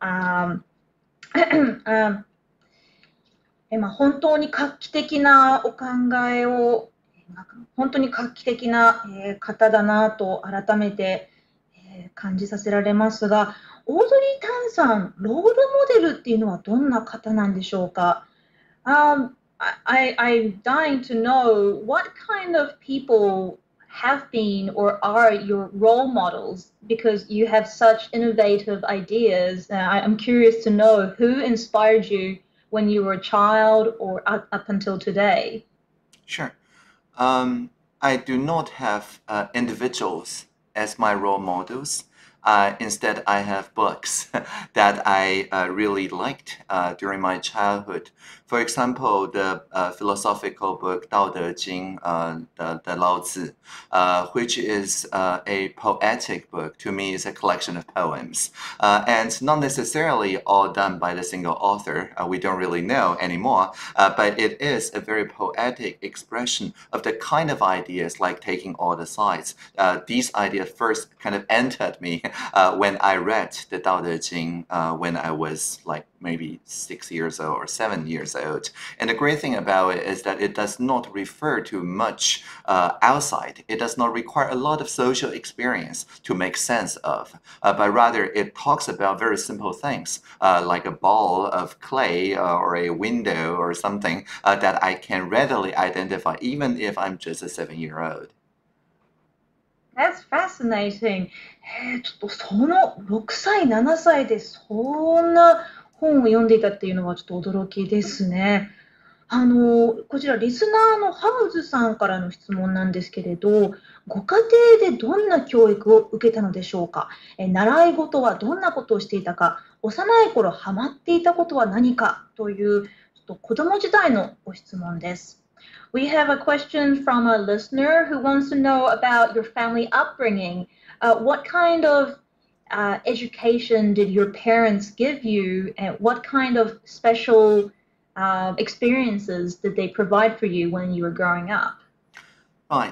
本当に画期的なお考えを、本当に画期的な方だなと改めて感じさせられますが、オードリー・タンさん、ロールモデルっていうのはどんな方なんでしょうか？I'm dying to know what kind of people have been or are your role models because you have such innovative ideas. I'm curious to know who inspired you when you were a child or up until today. Sure. I do not have individuals as my role models. Instead, I have books that I really liked during my childhood. For example, the philosophical book 道德经 the Lao Tzu, which is a poetic book. To me, it's a collection of poems, and not necessarily all done by the single author. We don't really know anymore, but it is a very poetic expression of the kind of ideas like taking all the sides. These ideas first kind of entered me when I read the Dao De Jing when I was like maybe 6 years old or 7 years old. And the great thing about it is that it does not refer to much outside. It does not require a lot of social experience to make sense of, but rather it talks about very simple things like a ball of clay or a window or something that I can readily identify even if I'm just a 7-year-old. That's fascinating. ちょっとその6歳、7歳でそんな本を読んでいたっていうのはちょっと驚きですね。こちらリスナーのハウズさんからの質問なんですけれど、ご家庭でどんな教育を受けたのでしょうか？習い事はどんなことをしていたか？幼い頃ハマっていたことは何か？というちょっと子供時代のご質問です。We have a question from a listener who wants to know about your family upbringing. What kind of education did your parents give you, and what kind of special experiences did they provide for you when you were growing up? Right.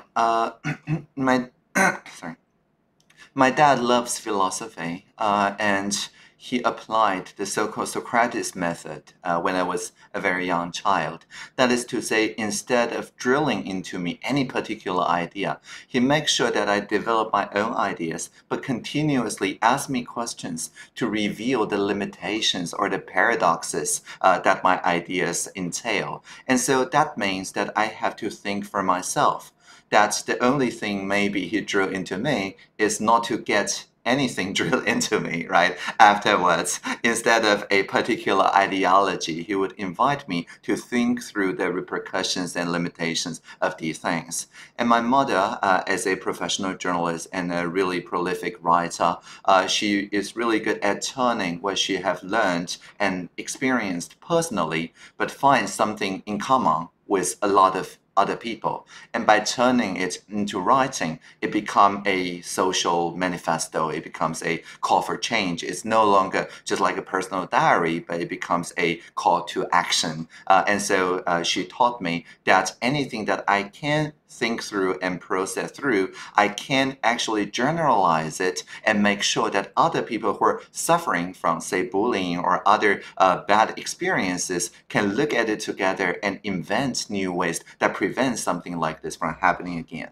My sorry. My dad loves philosophy, and he applied the so-called Socrates method when I was a very young child. That is to say, instead of drilling into me any particular idea, he makes sure that I develop my own ideas, but continuously ask me questions to reveal the limitations or the paradoxes that my ideas entail. And so that means that I have to think for myself. That's the only thing maybe he drew into me is not to get anything drilled into me, right? Afterwards, instead of a particular ideology, he would invite me to think through the repercussions and limitations of these things. And my mother, as a professional journalist and a really prolific writer, she is really good at turning what she have learned and experienced personally, but find something in common with a lot of other people. And by turning it into writing, it becomes a social manifesto. It becomes a call for change. It's no longer just like a personal diary, but it becomes a call to action. And so she taught me that anything that I can think through and process through, I can actually generalize it and make sure that other people who are suffering from, say, bullying or other bad experiences can look at it together and invent new ways that prevent something like this from happening again.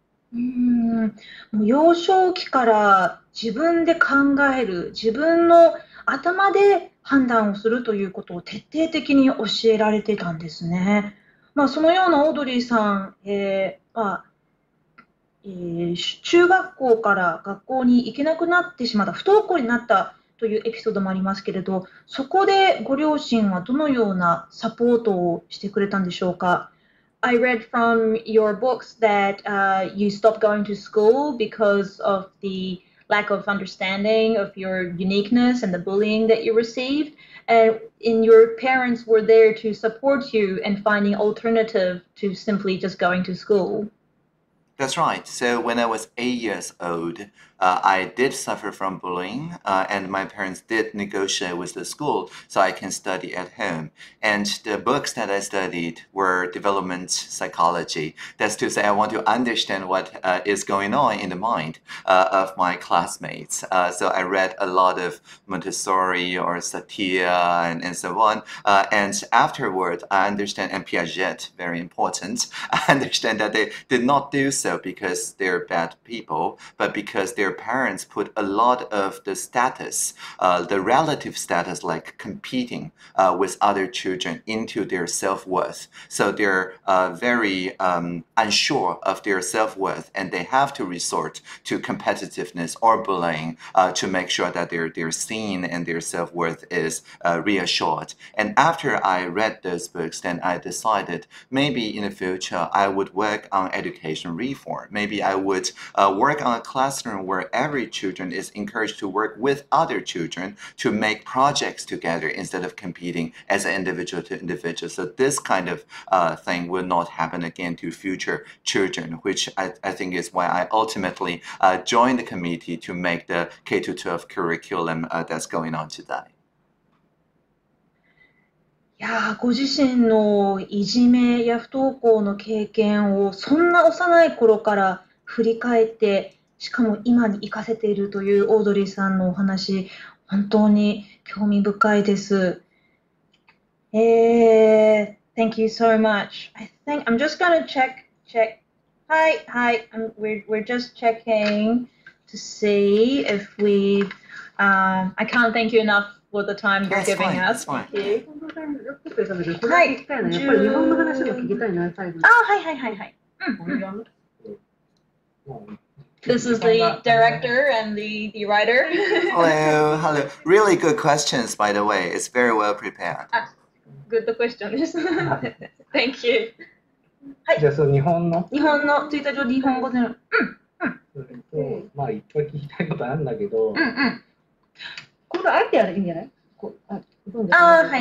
もう幼少期から自分で考える、自分の頭で判断をするということを徹底的に教えられてたんですね。そのようなオードリーさん、中学校から学校に行けなくなってしまった、不登校になったというエピソードもありますけれど、そこでご両親はどのようなサポートをしてくれたんでしょうか。I read from your books that you stopped going to school because of the lack of understanding of your uniqueness and the bullying that you received. And your parents were there to support you and finding alternative to simply just going to school. That's right. So when I was 8 years old, I did suffer from bullying, and my parents did negotiate with the school so I can study at home. And the books that I studied were development psychology. That's to say, I want to understand what is going on in the mind of my classmates. So I read a lot of Montessori or Satir and so on. And afterward, I understand, and Piaget, very important, I understand that they did not do so because they're bad people, but because their parents put a lot of the status, the relative status, like competing with other children into their self-worth. So they're very unsure of their self-worth, and they have to resort to competitiveness or bullying to make sure that they're seen and their self-worth is reassured. And after I read those books, then I decided maybe in the future I would work on education reform. Maybe I would work on a classroom where every children is encouraged to work with other children to make projects together instead of competing as an individual to individual. So this kind of thing will not happen again to future children, which I think is why I ultimately joined the committee to make the K-12 curriculum that's going on today. いやご自身のいじめや不登校の経験をそんな幼い頃から振り返って、しかも今に生かせているというオードリーさんのお話、本当に興味深いです。Thank you so much. I think I'm just gonna check. Hi. We're just checking to see if we. I can't thank you enough for the time you're giving us. Thank you. はい。やっぱり日本の話も聞きたいな、最後に。はい。This is the director and the writer. Hello. Really good questions, by the way. It's very well prepared. Good question です。Thank you. はい。 じゃあその日本のツイッター上日本語での。 まあいっぱい聞きたいことあるんだけど。 今度あえてやるいいんじゃない？ はい。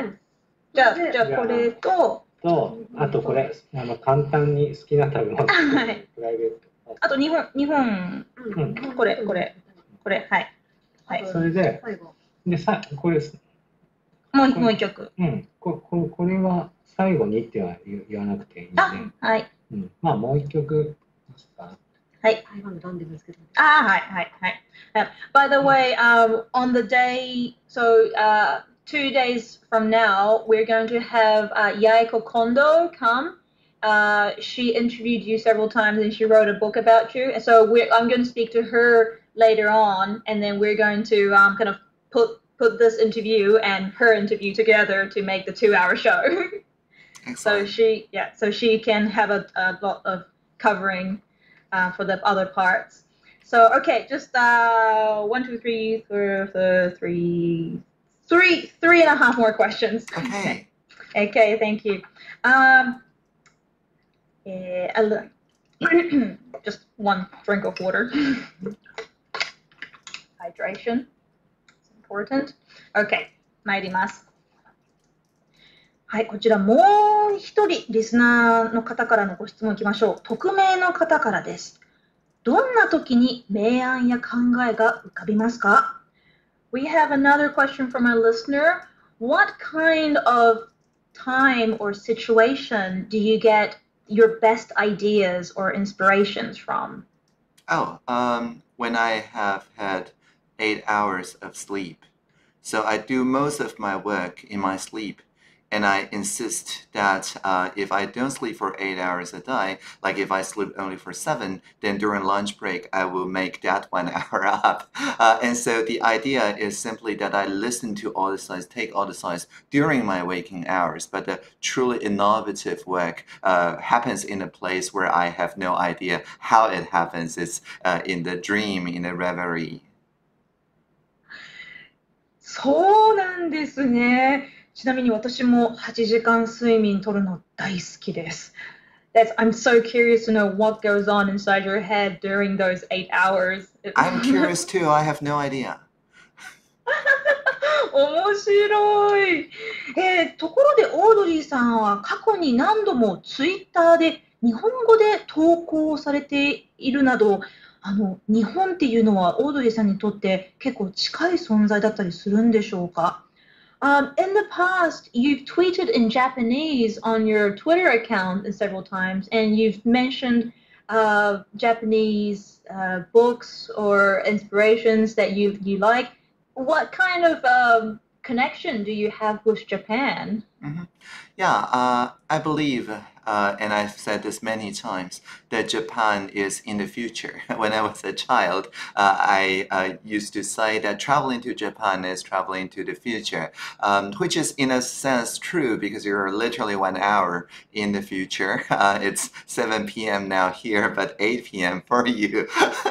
じゃあこれとあとこれ簡単に好きな食べ物。 はい。 プライベート。 あと日本これはい。 それでこれもう一曲。 これは最後にっては言わなくていいんで。 はい。 まあもう一曲。 ははい。 台湾のランデブーですけど。 はい、はい、はい。By the way, on the day, so 2 days from now, we're going to have Yaiko Kondo come. She interviewed you several times and she wrote a book about you. And so I'm going to speak to her later on, and then we're going to kind of put this interview and her interview together to make the 2-hour show. So Excellent. she can have a lot of covering for the other parts. So okay, just 1, 2, 3, 3.5 more questions. Okay. Okay, thank you. Just one drink of water. Hydration. It's important. Okay, 参ります。はい、こちらもう一人リスナーの方からのご質問いきましょう。匿名の方からです。どんな時に明暗や考えが浮かびますか？ We have another question from our listener. What kind of time or situation do you get your best ideas or inspirations from? Oh, when I have had 8 hours of sleep. So I do most of my work in my sleep. And I insist that if I don't sleep for 8 hours a day, like if I sleep only for 7, then during lunch break, I will make that 1 hour up. And so the idea is simply that I listen to all the signs, take all the signs during my waking hours. But the truly innovative work happens in a place where I have no idea how it happens. It's in the dream, in the reverie. そうなんですね。ちなみに私も8時間睡眠取るの大好きです。I'm so curious to know what goes on inside your head during those 8 hours. I'm curious too. I have no idea. 面白い。ところでオードリーさんは過去に何度もツイッターで日本語で投稿されているなど、日本っていうのはオードリーさんにとって結構近い存在だったりするんでしょうか？In the past, you've tweeted in Japanese on your Twitter account several times, and you've mentioned Japanese books or inspirations that you like. What kind of connection do you have with Japan? Yeah, I believe, and I've said this many times, that Japan is in the future. When I was a child, I used to say that traveling to Japan is traveling to the future, which is in a sense true because you're literally 1 hour in the future. It's 7 p.m. now here, but 8 p.m. for you.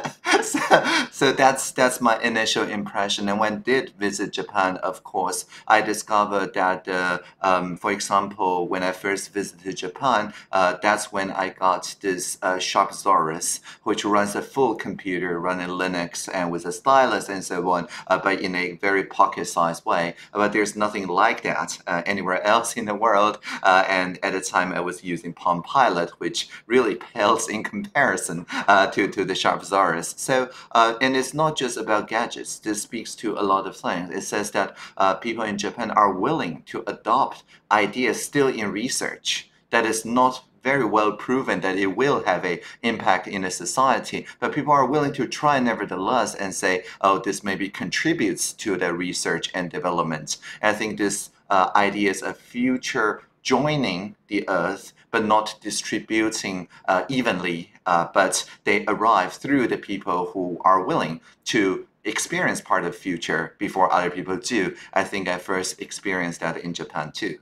So that's my initial impression. And when I did visit Japan, of course, I discovered that, for example, when I first visited Japan, that's when I got this Sharpsaurus, which runs a full computer running Linux and with a stylus and so on, but in a very pocket-sized way. But there's nothing like that anywhere else in the world. And at the time, I was using Palm Pilot, which really pales in comparison to the Sharpsaurus. So, and it's not just about gadgets. This speaks to a lot of things. It says that people in Japan are willing to adopt ideas still in research that is not very well proven that it will have an impact in a society, but people are willing to try nevertheless and say, oh, this maybe contributes to the research and development. And I think this idea is a future joining the earth, but not distributing evenly, but they arrive through the people who are willing to experience part of the future before other people do. I think I first experienced that in Japan too.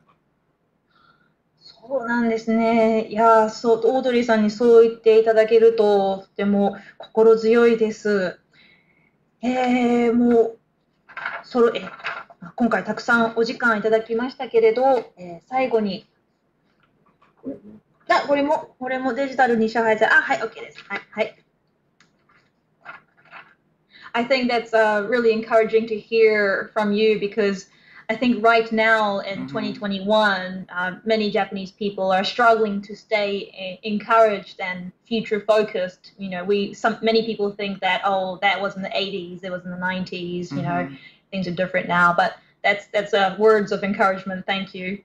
そうなんですね。いや、そう、オードリーさんにそう言っていただけると、とても心強いです。もう、今回たくさんお時間いただきましたけれど、最後に、これもデジタルに支配され、はい、OK です。はい、はい。I think that's really encouraging to hear from you because I think right now in 2021, many Japanese people are struggling to stay encouraged and future focused. You know, many people think that, oh, that was in the 80s, it was in the 90s, you know, things are different now, but that's words of encouragement. Thank you.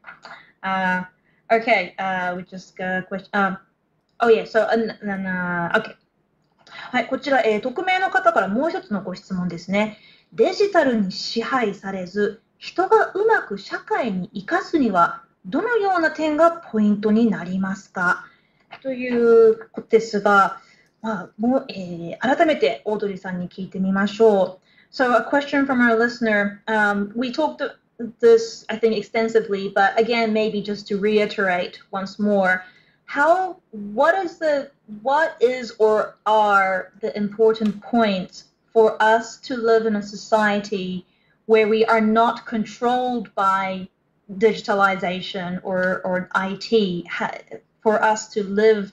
Okay, we just got a question. Oh yeah, so okay. はい、こちら、匿名の方からもう一つのご質問ですね。デジタルに支配されず、人がうまく社会に生かすには、どのような点がポイントになりますかということですが、改めてオードリーさんに聞いてみましょう。So, a question from our listener. We talked this, I think, extensively, but again, maybe just to reiterate once more, what is or are the important points for us to live in a society where we are not controlled by digitalization or IT, for us to live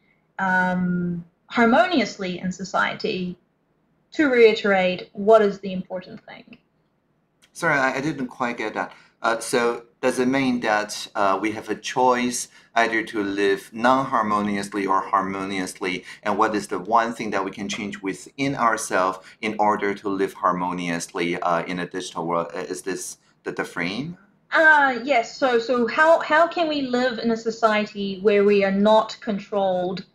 harmoniously in society? To reiterate, what is the important thing? Sorry, I didn't quite get that. So does it mean that we have a choice either to live non-harmoniously or harmoniously? And what is the one thing that we can change within ourselves in order to live harmoniously in a digital world? Is this the frame? Yes. So how can we live in a society where we are not controlled,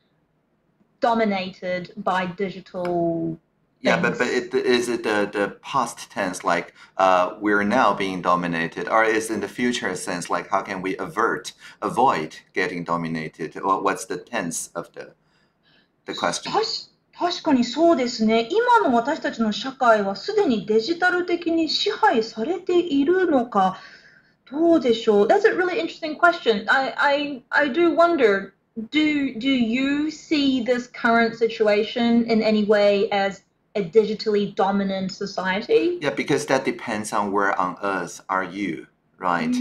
dominated by digital Yeah, things? but is it the past tense, like we're now being dominated, or is in the future sense, like how can we avoid getting dominated, or what's the tense of the question? 確かにそうですね。今の私たちの社会はすでにデジタル的に支配されているのか、どうでしょう。That's a really interesting question. I do wonder, do you see this current situation in any way as a digitally dominant society? Yeah, because that depends on where on earth are you, right?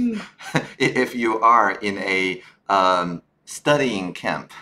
If you are in a studying camp,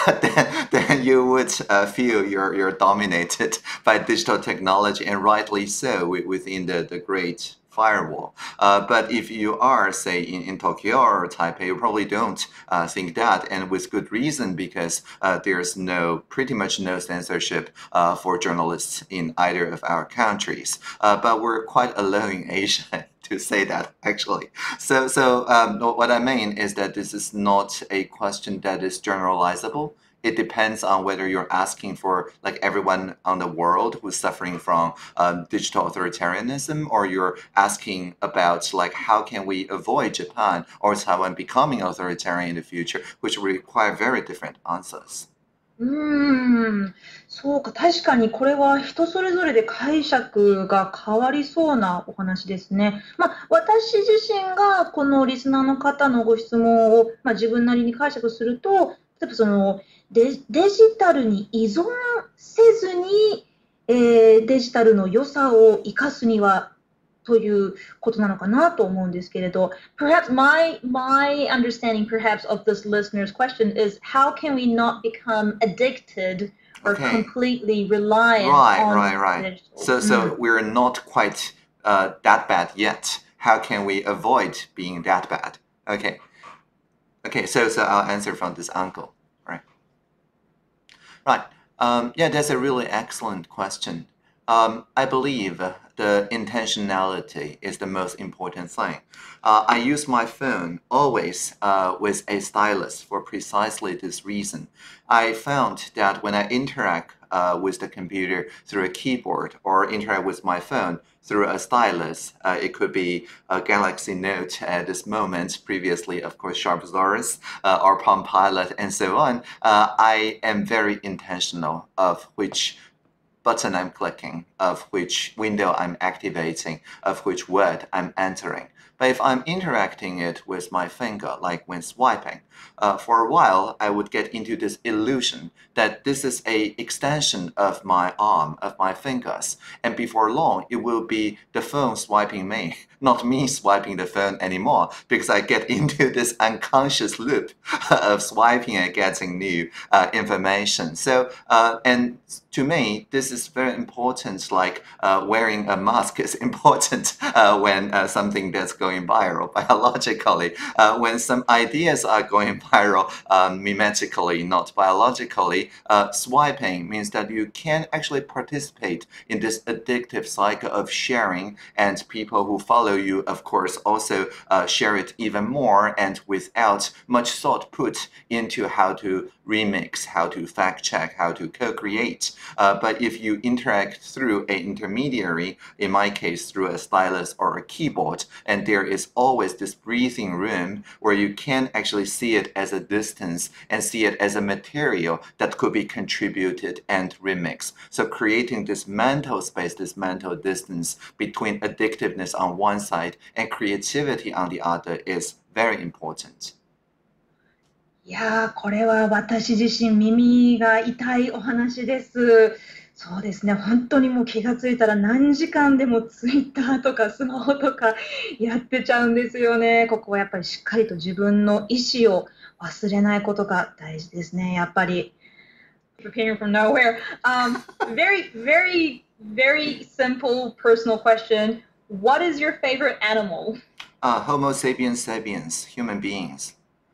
then you would feel you're dominated by digital technology, and rightly so within the great firewall. But if you are, say, in Tokyo or Taipei, you probably don't think that, and with good reason, because there's pretty much no censorship for journalists in either of our countries. But we're quite alone in Asia to say that, actually. So what I mean is that this is not a question that is generalizable. It depends on whether you're asking for like everyone on the world who's suffering from digital authoritarianism, or you're asking about like how can we avoid Japan or Taiwan becoming authoritarian in the future, which require very different answers. そうか、確かにこれは人それぞれで解釈が変わりそうなお話ですね。私自身がこのリスナーの方のご質問を、自分なりに解釈すると、例えばそのデジタルに依存せずに、デジタルの良さを生かすにはということなのかなと思うんですけれど、perhaps my understanding perhaps of this listener's question is how can we not become addicted or completely reliant on digital? So we're not quite that bad yet. How can we avoid being that bad? Okay. So I'll answer from this angle. Right. Yeah, that's a really excellent question. I believe the intentionality is the most important thing. I use my phone always with a stylus for precisely this reason. I found that when I interact with the computer through a keyboard or interact with my phone through a stylus, it could be a Galaxy Note at this moment, previously, of course, Sharpsaurus or Palm Pilot, and so on. I am very intentional of which button I'm clicking, of which window I'm activating, of which word I'm entering. But if I'm interacting it with my finger, like when swiping, for a while I would get into this illusion that this is an extension of my arm, of my fingers, and before long it will be the phone swiping me, not me swiping the phone anymore, because I get into this unconscious loop of swiping and getting new information. So, and to me, this is very important, like wearing a mask is important when something that's going viral biologically. When some ideas are going viral mimetically, not biologically, swiping means that you can actually participate in this addictive cycle of sharing, and people who follow you, of course, also share it even more and without much thought put into how to remix, how to fact check, how to co-create. But if you interact through an intermediary, in my case, through a stylus or a keyboard, and there is always this breathing room where you can actually see it as a distance and see it as a material that could be contributed and remixed. So creating this mental space, this mental distance between addictiveness on one side and creativity on the other is very important. いやー、これは私自身耳が痛いお話です。そうですね、本当にもう気がついたら何時間でもツイッターとかスマホとかやってちゃうんですよね。ここはやっぱりしっかりと自分の意思を忘れないことが大事ですね、やっぱり。Preparing from nowhere. Very simple personal question. What is your favorite animal? Homo sapiens sapiens, human beings.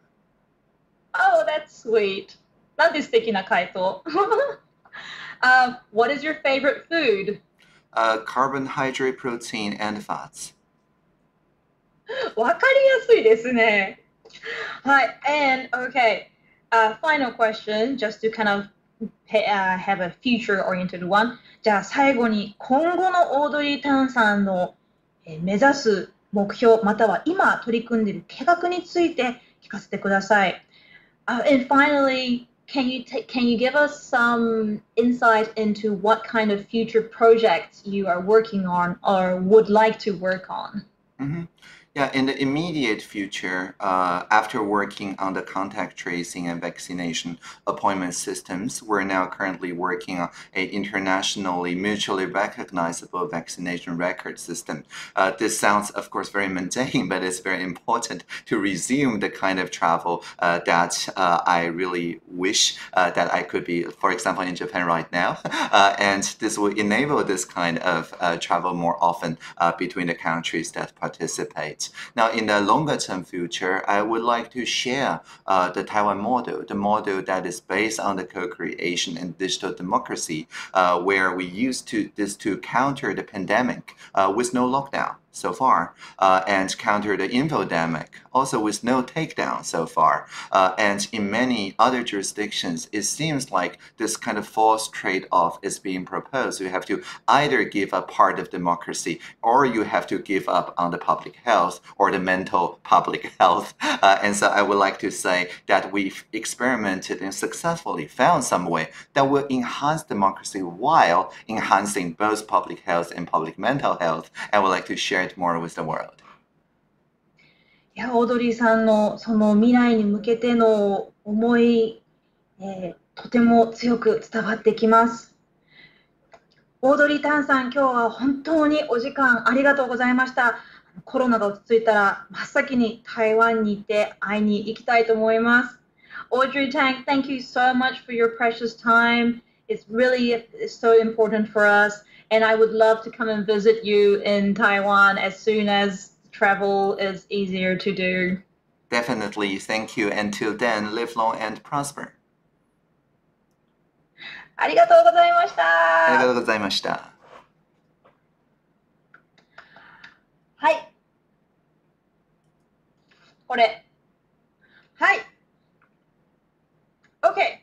Oh, that's sweet. なんて素敵な回答。What is your favorite food? Carbohydrate, protein, and fats. わかりやすいですね。はい、and okay, final question, just to kind of have a future-oriented one. じゃあ最後に今後のオードリー・タンさんの目指す目標または今取り組んでいる計画について聞かせてください。And finally, can you give us some insight into what kind of future projects you are working on or would like to work on? Mm-hmm. Yeah, in the immediate future, after working on the contact tracing and vaccination appointment systems, we're now currently working on an internationally mutually recognizable vaccination record system. This sounds, of course, very mundane, but it's very important to resume the kind of travel that I really wish that I could be, for example, in Japan right now. And this will enable this kind of travel more often between the countries that participate. Now, in the longer term future, I would like to share the Taiwan model, the model that is based on the co-creation and digital democracy, where we used this to counter the pandemic with no lockdown so far, and counter the infodemic also with no takedown so far. And in many other jurisdictions, it seems like this kind of false trade-off is being proposed. You have to either give up part of democracy or you have to give up on the public health or the mental public health. And so I would like to say that we've experimented and successfully found some way that will enhance democracy while enhancing both public health and public mental health. I would like to share it more with the world. いや、オードリーさんのその未来に向けての思い、とても強く伝わってきます。オードリー・タンさん、今日は本当にお時間ありがとうございました。コロナが落ち着いたら真っ先に台湾に行って会いに行きたいと思います。Audrey Tang, thank you so much for your precious time. It's really so important for us, and I would love to come and visit you in Taiwan as soon as travel is easier to do. Definitely, thank you. Until then, live long and prosper. ありがとうございました。 ありがとうございました。 はい。これ。はい。Okay.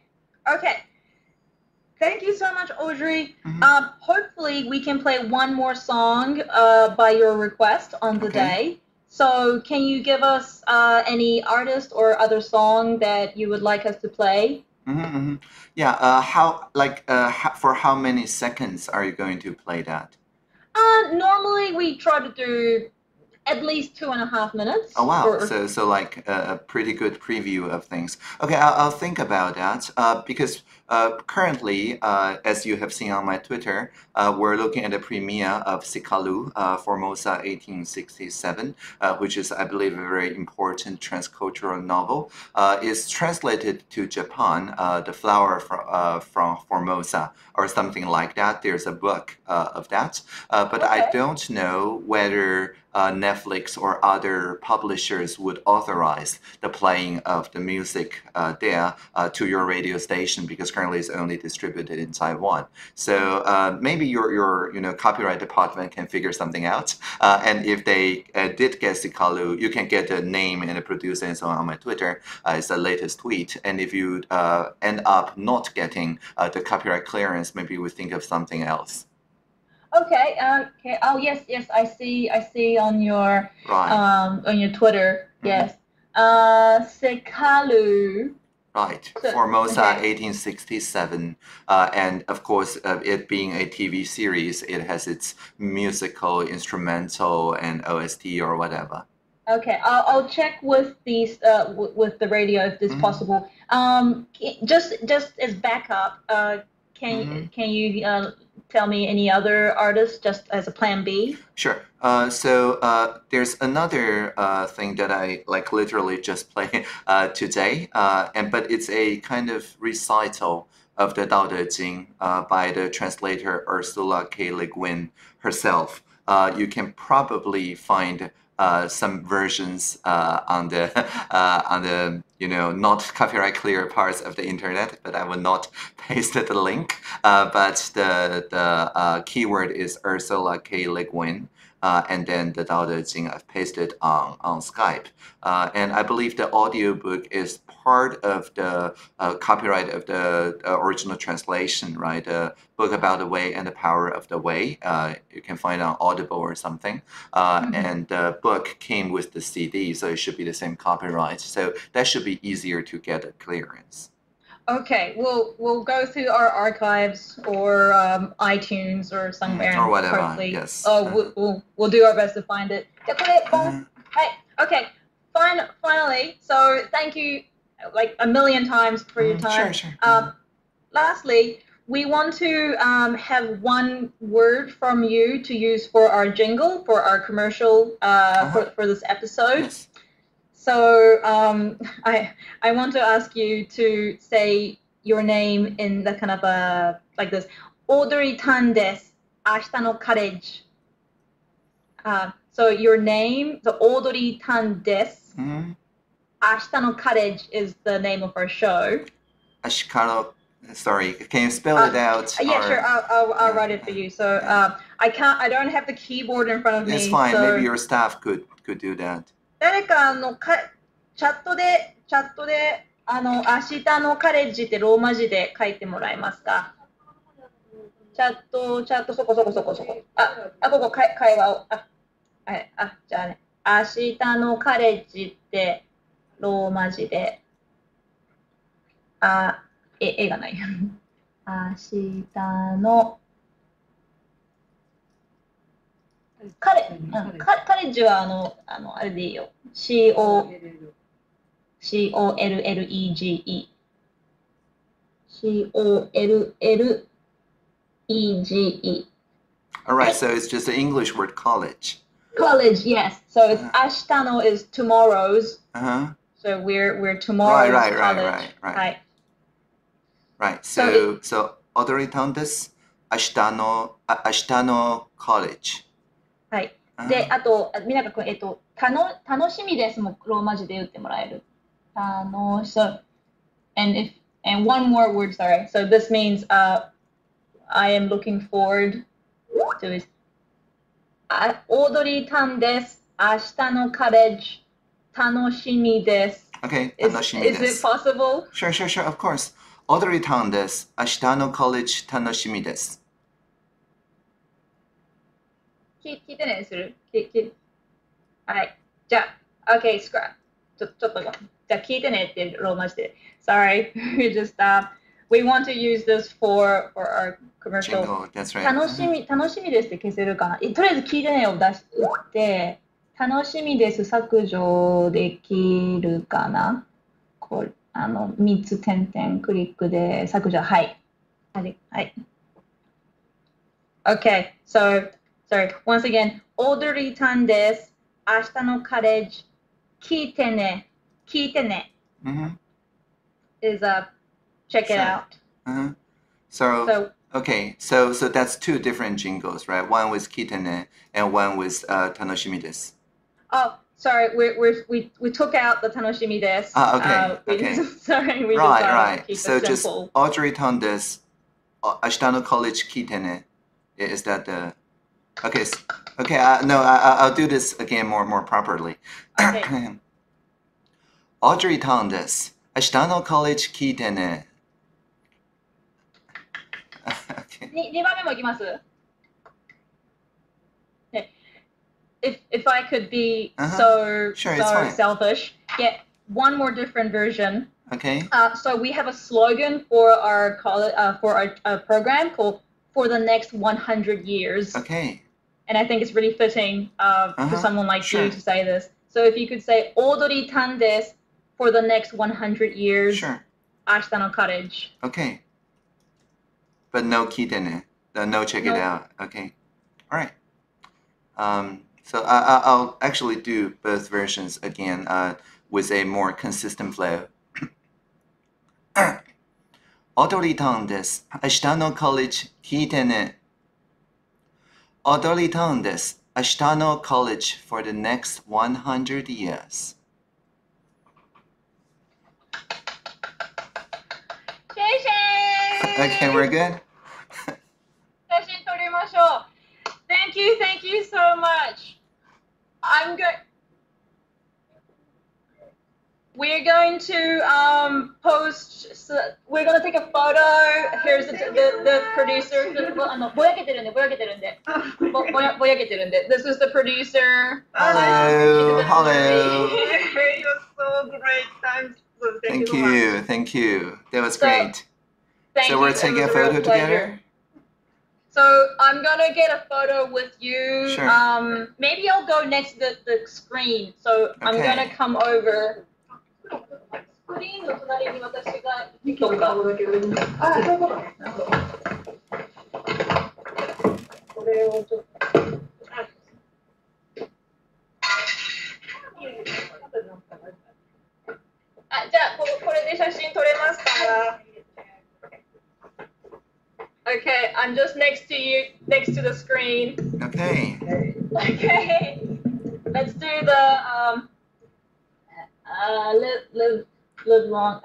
Thank you so much, Audrey. Hopefully, we can play one more song by your request on the day. So, can you give us any artist or other song that you would like us to play? Yeah. For how many seconds are you going to play that? Normally, we try to do at least 2.5 minutes. Oh wow! So like a pretty good preview of things. Okay, I'll think about that because currently, as you have seen on my Twitter, we're looking at the premiere of Sikalu, Formosa 1867, which is, I believe, a very important transcultural novel. It's translated to Japan, The Flower from Formosa, or something like that. There's a book of that, but I don't know whether Netflix or other publishers would authorize the playing of the music there to your radio station, because currently it's only distributed in Taiwan. So maybe your copyright department can figure something out. And if they did get Sikalu, you can get the name and the producer and so on my Twitter. It's the latest tweet. And if you end up not getting the copyright clearance, maybe we think of something else. Okay. Okay. Oh yes, yes. I see on your Twitter. Yes. Sekalu. Right, So, Formosa, okay. 1867, and of course, it being a TV series, it has its musical, instrumental, and OST or whatever. Okay, I'll check with these with the radio if it's possible. Just as backup, can you tell me any other artists just as a plan B? Sure. So there's another thing that I like literally just played today, but it's a kind of recital of the Tao Te Ching by the translator Ursula K. Le Guin herself. You can probably find some versions on the not copyright clear parts of the internet, but I will not paste the link. But the keyword is Ursula K. Le Guin. And then the Tao Te Ching I've pasted on Skype. And I believe the audiobook is part of the copyright of the original translation, right? The book about the way and the power of the way. You can find on Audible or something. And the book came with the CD, so it should be the same copyright. So that should be easier to get a clearance. Okay, we'll go through our archives or iTunes or somewhere. Or whatever, hopefully, yes. We'll do our best to find it. Okay, finally, so thank you like a million times for your time. Sure. Lastly, we want to have one word from you to use for our jingle, for our commercial for this episode. Yes. So I want to ask you to say your name in the kind of like this. Audrey Tan desu. Ashita no College. So your name, the Audrey Tan desu. Ashita no College is the name of our show. Ashikaro, sorry, can you spell it out? Yeah, sure. I'll write it for you. So I don't have the keyboard in front of me. It's fine. So Maybe your staff could do that. 誰かチャットで明日のカレッジってローマ字で書いてもらえますか？チャットそこ。ここ会話をじゃあね、明日のカレッジってローマ字で絵がない。明日のカレッジはあれでいいよ。COLLEGE。COLLEGE. All right, so it's just the English word college. College, yes. So it's Ashtano is tomorrow's. So we're tomorrow's college. Right. So Audrey Tan desu. Ashtano college. はい。で、あと、みなかくん、楽しみですもローマ字で言ってもらえる。So, and one more word, sorry. So this means I am looking forward to it. オードリータンです。明日のカレッジ楽しみです。 Okay, Is it possible? Sure, of course. Audrey Tan desu. 明日のカレッジ楽しみです。 聞いてねするはい。じゃあ、OK, scrap. ちょっとじゃあ聞いてねってローマ字で。Sorry, we just we want to use this for our commercial. Jingle, that's right. 楽しみですって消せるかな。とりあえず聞いてねを出して楽しみです削除できるかな。これ3つ点々クリックで削除はい。Okay, so sorry. Once again, Audrey Tanです。明日のカレッジ聞いてね。is check it out. So Okay, so that's two different jingles, right? One with Kitene and one with Tanoshimi desu. Oh, sorry, we took out the tanoshimi desu. Okay, We okay. sorry, we Right, decided to right. keep So it just simple. Audrey Tang desu. Ashita no college Kitene. Is that the? Okay, okay. No, I'll do this again more properly. Okay. Audrey Tang desu. Ashita no college Kitene. Okay. 2番目もいきます？ If I could be Sure, it's fine. selfish, get one more different version. Okay. So we have a slogan for our program called "For the Next 100 Years." Okay. And I think it's really fitting for someone like Sure. you to say this. So if you could say "Audrey Tang desu for the next 100 years." Sure. Ashita no College. Okay. But no Kitene. No check it out. Okay. All right. So I'll actually do both versions again with a more consistent flow. Audrey Tang desu. Ashita no college kite ne. Audrey Tang desu. Ashita no college for the next 100 years. Okay, we're good? Thank you so much. We're going to post. We're going to take a photo. Here's the producer. This is the producer. Hello, hello. It was so great. Thank you. Thank you. That was So, great. Thank So you. we're It taking a was real photo pleasure. together? So I'm gonna get a photo with you. Sure. Maybe I'll go next to the screen. So I'm Okay. gonna come over. スクリーンの隣に私ができるか。あ、そういうことね。なるほど。これをちょっと。あ、じゃあこれで写真撮れますか？Okay, I'm just next to you, next to the screen. Okay. Okay, let's do the live long.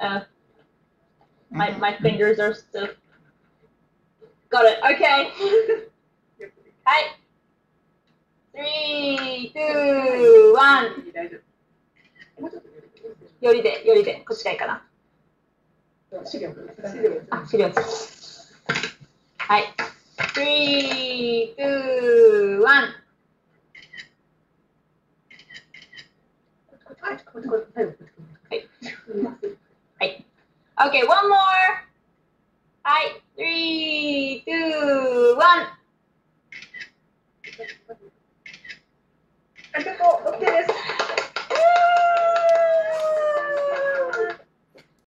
My fingers are stiff. Got it. Okay. Hi. 3, 2, 1. よりで、こっちがいいかな。資料。はい。3, 2, 1. はい。Okay, one more. はい。3, 2, 1.